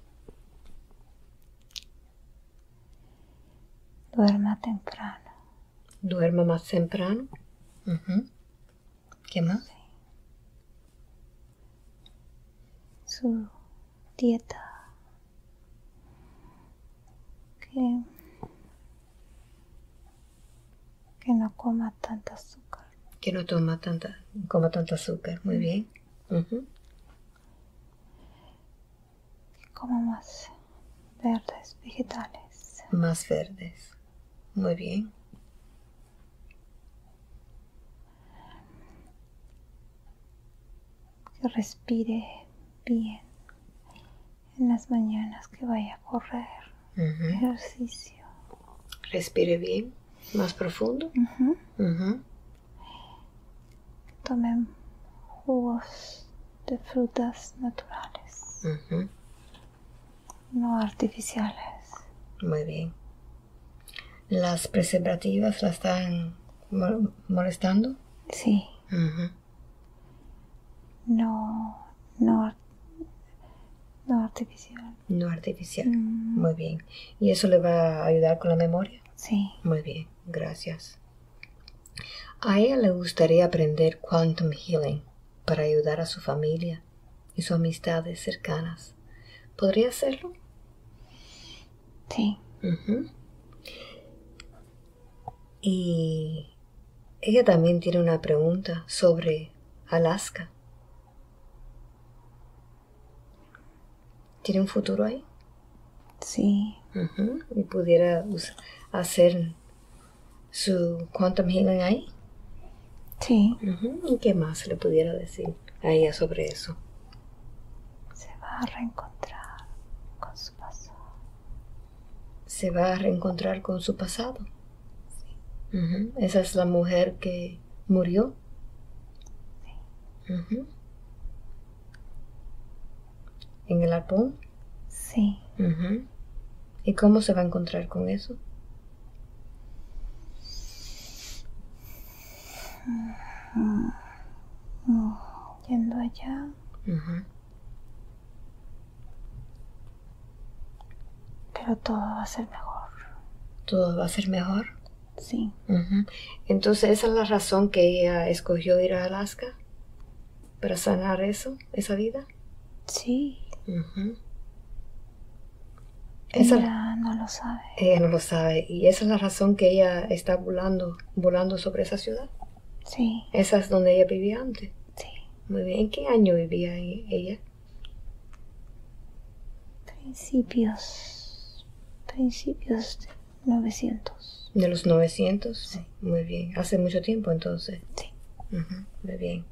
Duerma temprano. Duerma más temprano. ¿Qué más? Sí. Su dieta. Que no coma tanta azúcar. Que no coma tanta azúcar. Muy bien. Que coma más verdes, vegetales. Más verdes. Muy bien. Que respire bien en las mañanas, que vaya a correr. Ejercicio. Respire bien. Más profundo. Tomen jugos de frutas naturales, no artificiales. Muy bien. ¿Las preservativas la están molestando? Sí. No artificial. No artificial. Muy bien. ¿Y eso le va a ayudar con la memoria? Sí. Muy bien, gracias. A ella le gustaría aprender Quantum Healing para ayudar a su familia y sus amistades cercanas. ¿Podría hacerlo? Sí. Y ella también tiene una pregunta sobre Alaska. ¿Tiene un futuro ahí? Sí. Y pudiera hacer su quantum healing ahí. Sí. ¿Y qué más le pudiera decir a ella sobre eso? Se va a reencontrar con su pasado. Se va a reencontrar con su pasado. Esa es la mujer que murió. Sí. ¿En el arpón? Sí. ¿Y cómo se va a encontrar con eso? Yendo allá. Pero todo va a ser mejor. ¿Todo va a ser mejor? Sí. Entonces, ¿esa es la razón que ella escogió ir a Alaska? ¿Para sanar eso, esa vida? Sí. Esa, ella no lo sabe. Ella no lo sabe. ¿Y esa es la razón que ella está volando sobre esa ciudad? Sí. ¿Esa es donde ella vivía antes? Sí. Muy bien. ¿En qué año vivía ella? Principios de 900. ¿De los 900? Sí. Muy bien. Hace mucho tiempo entonces. Sí. Muy bien.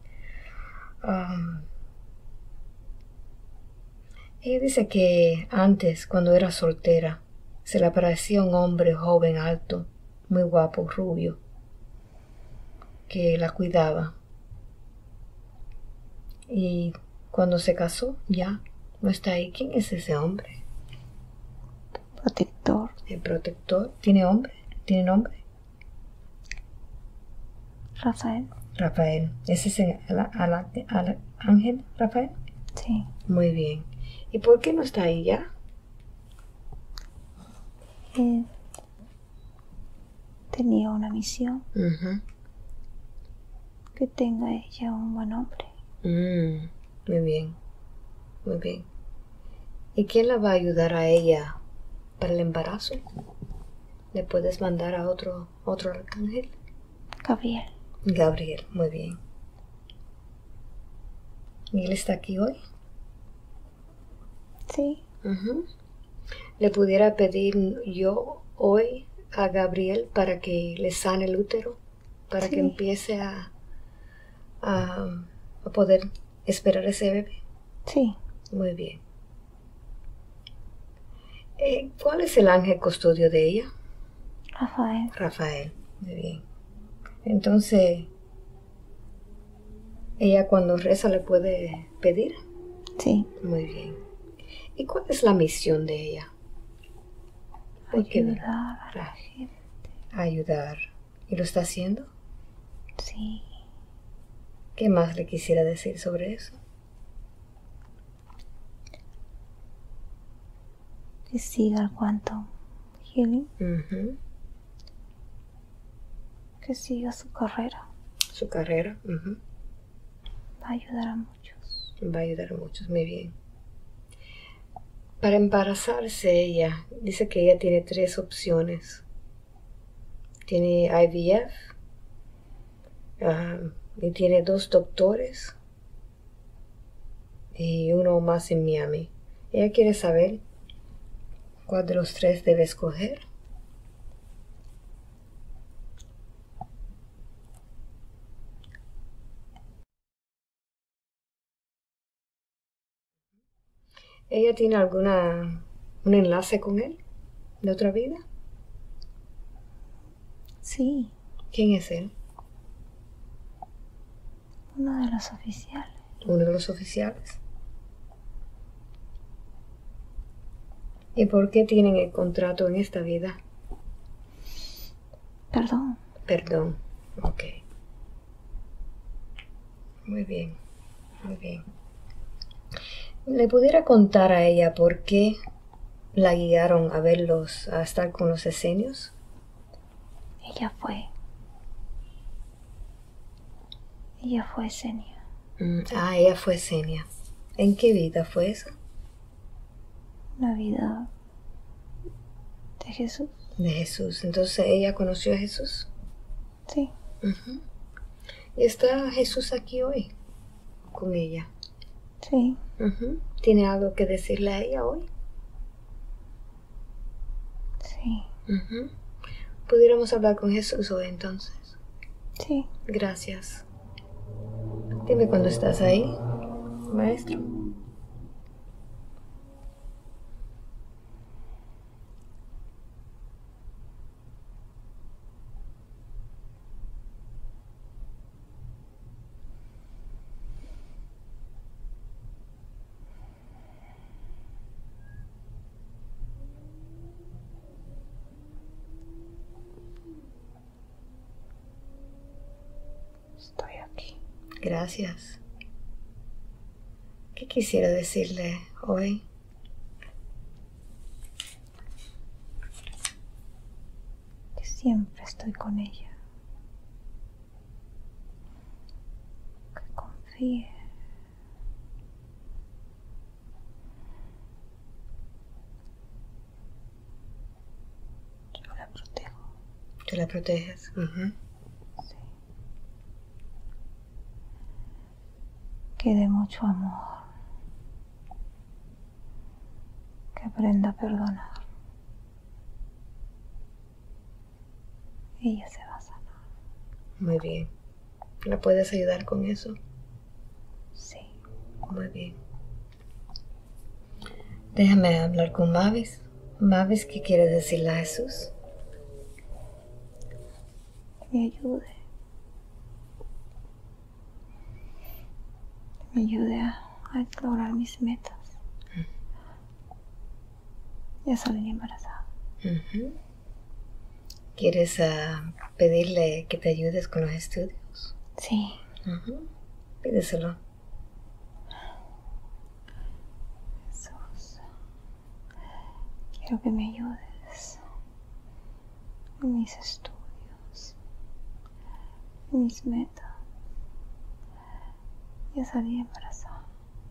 Ella dice que antes, cuando era soltera, se le aparecía un hombre joven, alto, muy guapo, rubio, que la cuidaba. Y cuando se casó, ya no está ahí. ¿Quién es ese hombre? Protector. El protector. ¿Tiene hombre? ¿Tiene nombre? Rafael. Rafael. ¿Ese es el ángel Rafael? Sí. Muy bien. ¿Y por qué no está ahí ya? Tenía una misión. Que tenga ella un buen hombre. Muy bien. Muy bien. ¿Y quién la va a ayudar a ella para el embarazo? ¿Le puedes mandar a otro arcángel? Gabriel. Gabriel, muy bien. ¿Y él está aquí hoy? Sí. ¿Le pudiera pedir yo hoy a Gabriel para que le sane el útero? Para que empiece a poder esperar ese bebé. Sí. Muy bien. ¿Cuál es el ángel custodio de ella? Rafael. Rafael, muy bien. Entonces, ¿ella cuando reza le puede pedir? Sí. Muy bien. ¿Y cuál es la misión de ella? Ayudar a la gente. Ayudar. ¿Y lo está haciendo? Sí. ¿Qué más le quisiera decir sobre eso? Que siga el quantum healing. Que siga su carrera. Su carrera. Va a ayudar a muchos. Va a ayudar a muchos, muy bien. Para embarazarse ella, dice que ella tiene 3 opciones. Tiene IVF, y tiene 2 doctores y uno más en Miami. Ella quiere saber cuál de los 3 debe escoger. ¿Ella tiene un enlace con él de otra vida? Sí. ¿Quién es él? Uno de los oficiales. Uno de los oficiales. ¿Y por qué tienen el contrato en esta vida? Perdón. Perdón. Ok. Muy bien. Muy bien. ¿Le pudiera contar a ella por qué la guiaron a estar con los esenios? Ella fue esenia. Ella fue esenia. ¿En qué vida fue eso? La vida de Jesús. De Jesús. Entonces ella conoció a Jesús. Sí. Y está Jesús aquí hoy con ella. Sí. ¿Tiene algo que decirle a ella hoy? Sí. ¿Pudiéramos hablar con Jesús hoy entonces? Sí. Gracias. Dime cuando estás ahí, maestro. Estoy aquí. Gracias. ¿Qué quisiera decirle hoy? Que siempre estoy con ella. Que confíe. Yo la protejo. ¿Tú la proteges? Sí. Que dé mucho amor. Que aprenda a perdonar. Ella se va a sanar. Muy bien. ¿La puedes ayudar con eso? Sí. Muy bien. Déjame hablar con Mavis. Mavis, ¿qué quiere decirle a Jesús? Que me ayude. Que me ayude a explorar mis metas. Y a salir embarazada. ¿Quieres pedirle que te ayudes con los estudios? Sí. Pídeselo. Jesús, quiero que me ayudes en mis estudios, en mis metas y a salir embarazada.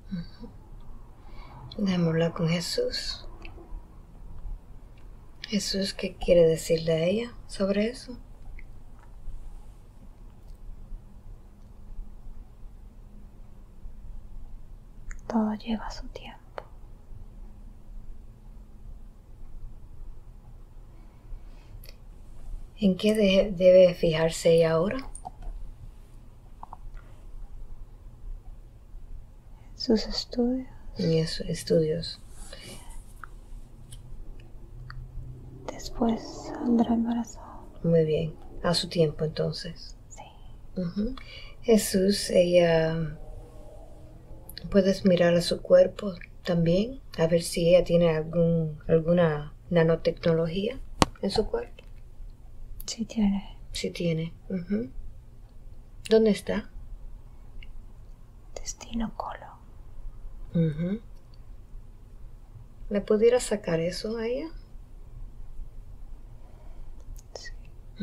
Déjame hablar con Jesús. Jesús, ¿qué quiere decirle a ella sobre eso? Todo llega a su tiempo. ¿En qué debe fijarse ella ahora? Sus estudios. En sus estudios. Después saldrá embarazada. Muy bien. A su tiempo entonces. Sí. Jesús, ella... ¿Puedes mirar a su cuerpo también? A ver si ella tiene alguna nanotecnología en su cuerpo. Sí tiene. Sí tiene. ¿Dónde está? Destino colo. ¿Le pudiera sacar eso a ella? Sí.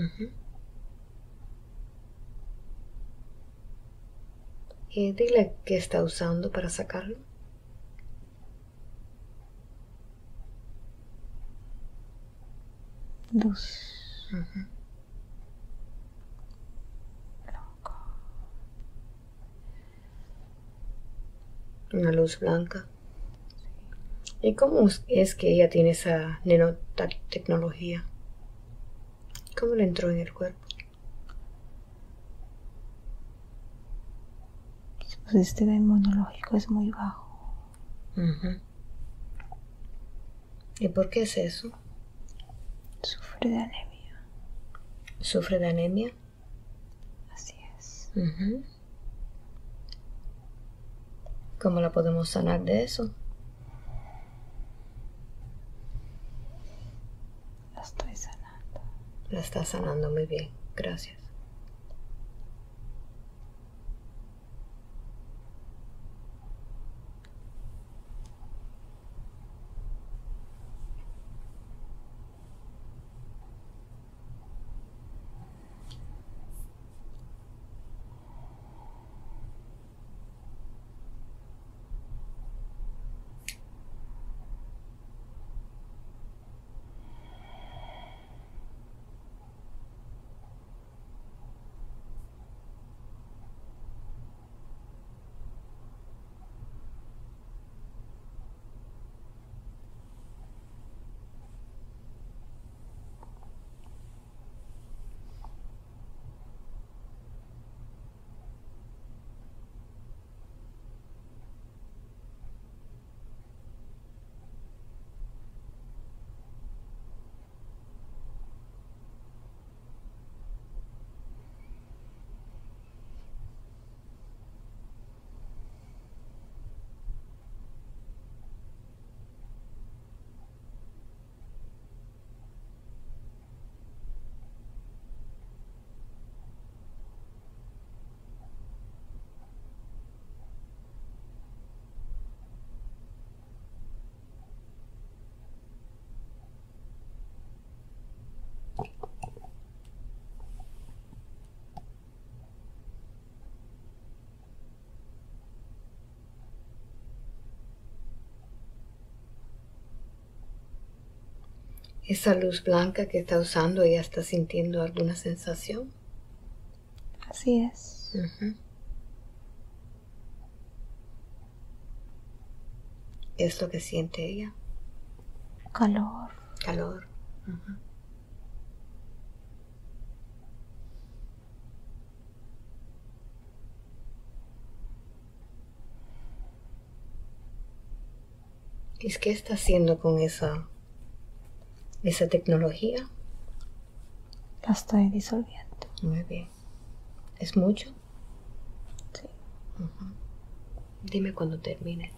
Y dile qué está usando para sacarlo. Luz. Una luz blanca. ¿Y cómo es que ella tiene esa nanotecnología? ¿Cómo le entró en el cuerpo? Su sistema inmunológico es muy bajo. ¿Y por qué es eso? Sufre de anemia. ¿Sufre de anemia? Así es. ¿Cómo la podemos sanar de eso? La estoy sanando. La está sanando muy bien. Gracias. Esa luz blanca que está usando, ¿ella está sintiendo alguna sensación? Así es. ¿Qué es lo que siente ella? Calor. Calor. ¿Y qué está haciendo con esa tecnología? La estoy disolviendo. Muy bien. ¿Es mucho? Sí. Dime cuando termines.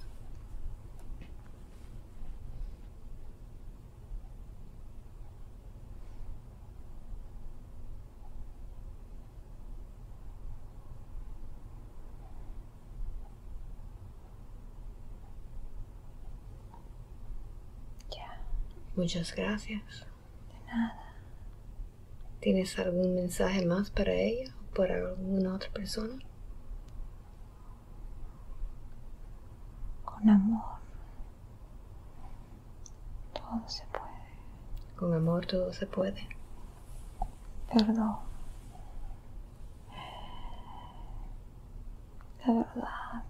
Ya. Muchas gracias. De nada. ¿Tienes algún mensaje más para ella o para alguna otra persona? Con amor. Todo se puede. Con amor todo se puede. Perdón. De verdad.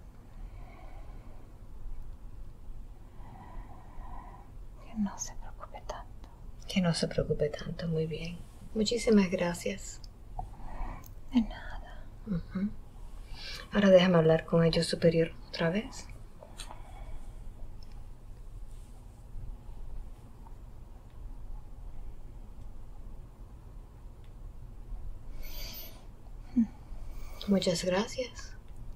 Que no se preocupe tanto. Que no se preocupe tanto. Muy bien. Muchísimas gracias. De nada. Ahora déjame hablar con el yo superior otra vez. Muchas gracias.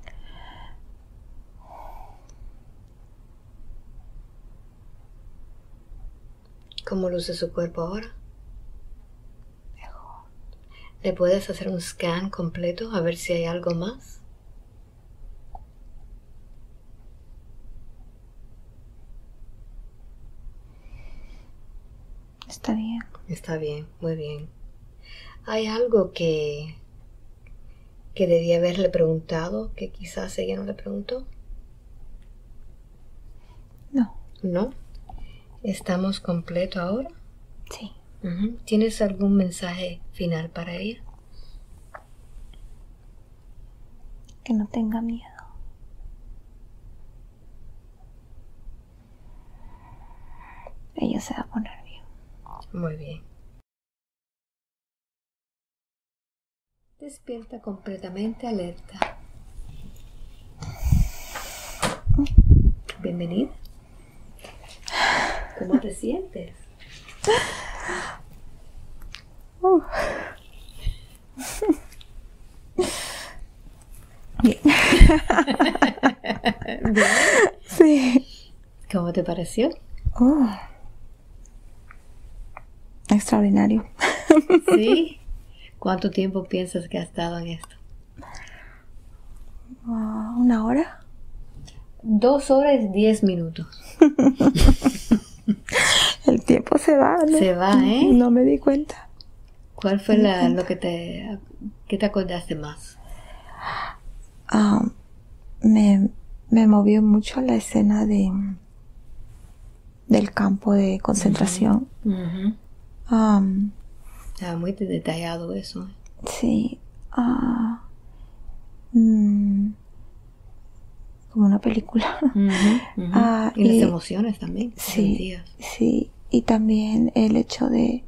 ¿Cómo luce su cuerpo ahora? Mejor. ¿Le puedes hacer un scan completo a ver si hay algo más? Está bien. Está bien, muy bien. ¿Hay algo que debía haberle preguntado que quizás ella no le preguntó? No. ¿No? ¿Estamos completos ahora? Sí. ¿Tienes algún mensaje final para ella? Que no tenga miedo. Ella se va a poner bien. Muy bien. Despierta completamente alerta. Bienvenida. ¿Cómo te sientes? Bien. Bien. Sí. ¿Cómo te pareció? Extraordinario. ¿Sí? ¿Cuánto tiempo piensas que has estado en esto? 1 hora. 2 horas y 10 minutos. El tiempo se va, ¿no? Se va, ¿eh? No me di cuenta. ¿Cuál fue lo que te acordaste más? Me movió mucho la escena del campo de concentración. Estaba muy detallado eso. Sí. Como una película. Y las emociones también. Sí, sí. Y también el hecho de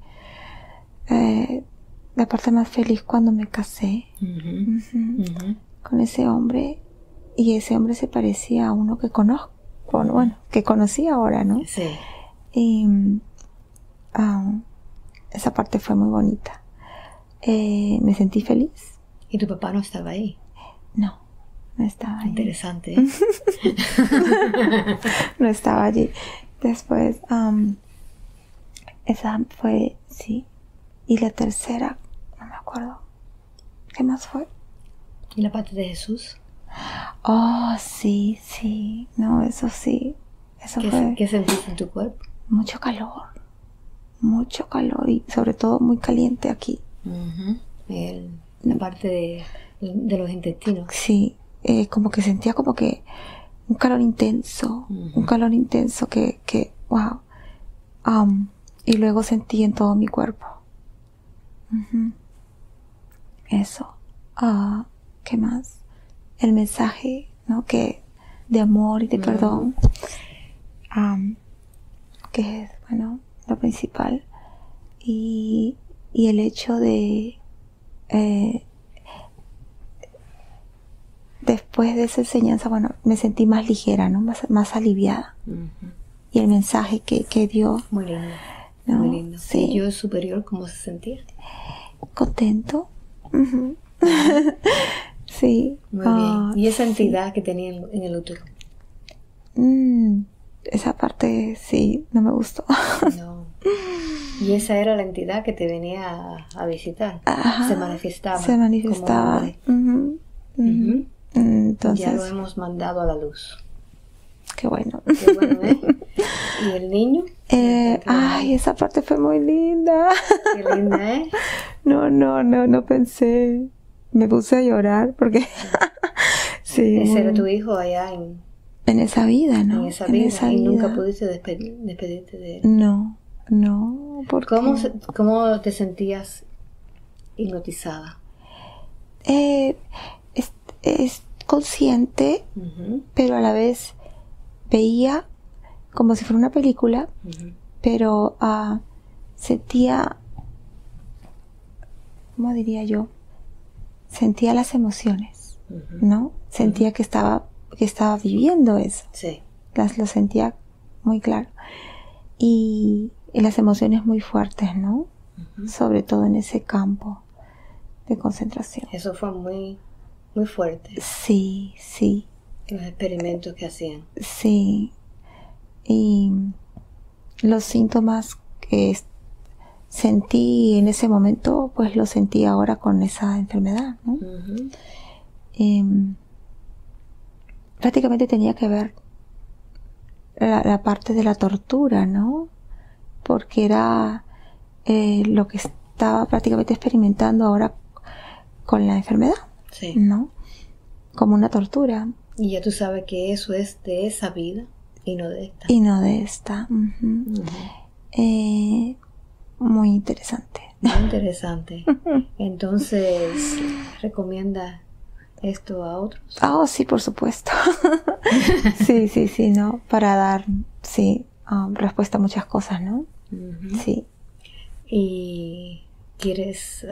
la parte más feliz cuando me casé con ese hombre, y ese hombre se parecía a uno que conozco, bueno, que conocí ahora, ¿no? Sí. Y esa parte fue muy bonita. Me sentí feliz. ¿Y tu papá no estaba ahí? No estaba allí. Interesante, ¿eh? No estaba allí. Después, esa fue, sí. Y la tercera, no me acuerdo. ¿Qué más fue? ¿Y la parte de Jesús? Oh, sí. No, eso sí. Eso fue. ¿Qué sentiste en tu cuerpo? Mucho calor y sobre todo muy caliente aquí. La parte de los intestinos. Sí, como que sentía como que un calor intenso que wow. y luego sentí en todo mi cuerpo. Eso. ¿Qué más? El mensaje, ¿no? Que de amor y de perdón, que es, bueno, lo principal. Y el hecho de después de esa enseñanza, bueno, me sentí más ligera, ¿no? Más aliviada. Y el mensaje que dio. Muy lindo. ¿No? Muy lindo. Sí. ¿Y yo superior cómo se sentía? Contento. Sí. Muy bien. ¿Y esa entidad que tenía en el útero? Esa parte sí, no me gustó. No. ¿Y esa era la entidad que te venía a visitar? Ajá, Se manifestaba. Se manifestaba. Entonces, ya lo hemos mandado a la luz. Qué bueno. Qué bueno, ¿eh? ¿Y el niño? Ay, esa parte fue muy linda. Qué linda, ¿eh? No pensé. Me puse a llorar porque sí. Ese era tu hijo allá en esa vida, ¿no? En esa vida. Y nunca pudiste despedirte de él. No, porque... ¿Cómo te sentías hipnotizada? Es consciente, pero a la vez veía como si fuera una película, pero sentía, ¿cómo diría yo? Sentía las emociones, ¿no? Sentía que estaba viviendo eso. Sí. Lo sentía muy claro. Y las emociones muy fuertes, ¿no? Sobre todo en ese campo de concentración. Eso fue muy, muy fuerte. Sí. Los experimentos que hacían. Sí. Y los síntomas que sentí en ese momento, pues los sentí ahora con esa enfermedad, ¿no? Prácticamente tenía que ver la parte de la tortura, ¿no? Porque era lo que estaba prácticamente experimentando ahora con la enfermedad, sí, ¿no? Como una tortura. Y ya tú sabes que eso es de esa vida y no de esta. Y no de esta. Muy interesante. Muy interesante. Entonces, ¿recomienda esto a otros? Oh, sí, por supuesto. sí, ¿no? Para dar, respuesta a muchas cosas, ¿no? Sí. ¿Y quieres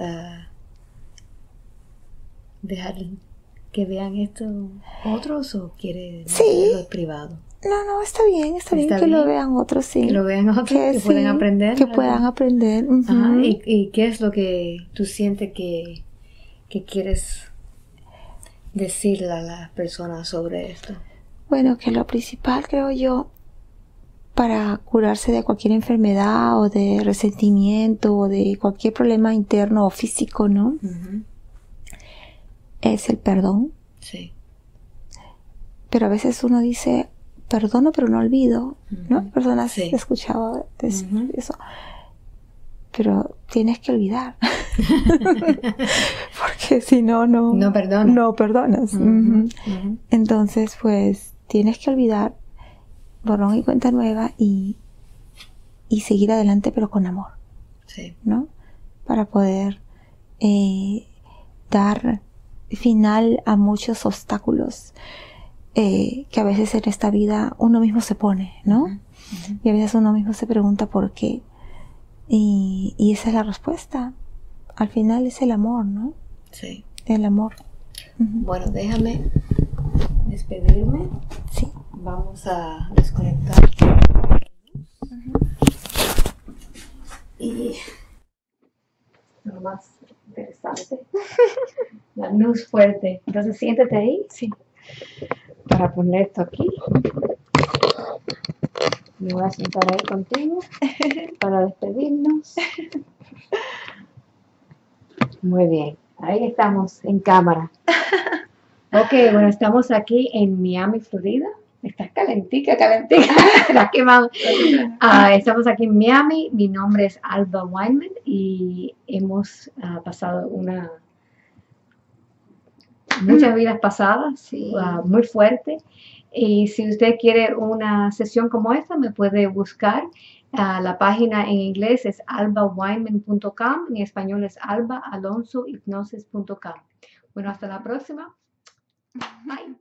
dejar que vean esto otros o quieres dejarlo privado? No, está bien que lo vean otros, sí. Que lo vean otros, que puedan aprender. Que puedan aprender. Ajá. ¿Y qué es lo que tú sientes que quieres decirle a las personas sobre esto? Bueno, que lo principal, creo yo, para curarse de cualquier enfermedad o de resentimiento o de cualquier problema interno o físico, ¿no? Es el perdón. Sí. Pero a veces uno dice, perdono pero no olvido, ¿no? Personas he escuchado decir eso. Pero tienes que olvidar. Porque si no perdonas. No perdonas. Entonces, pues, tienes que olvidar, borrón y cuenta nueva y seguir adelante, pero con amor. Sí. ¿No? Para poder dar final a muchos obstáculos que a veces en esta vida uno mismo se pone, ¿no? Y a veces uno mismo se pregunta por qué. Y esa es la respuesta. Al final es el amor, ¿no? Sí. El amor. Bueno, déjame despedirme. Sí. Vamos a desconectar. Y lo más interesante, la luz fuerte. Entonces siéntate ahí. Sí. Para poner esto aquí. Me voy a sentar ahí contigo para despedirnos. Muy bien, ahí estamos en cámara. Ok, bueno, estamos aquí en Miami, Florida. Estás calentica. La quemamos. Estamos aquí en Miami. Mi nombre es Alba Weinman y hemos pasado muchas vidas pasadas, muy fuerte. Y si usted quiere una sesión como esta, me puede buscar. La página en inglés es albaweinman.com, en español es albaalonsohipnosis.com. Bueno, hasta la próxima. Bye.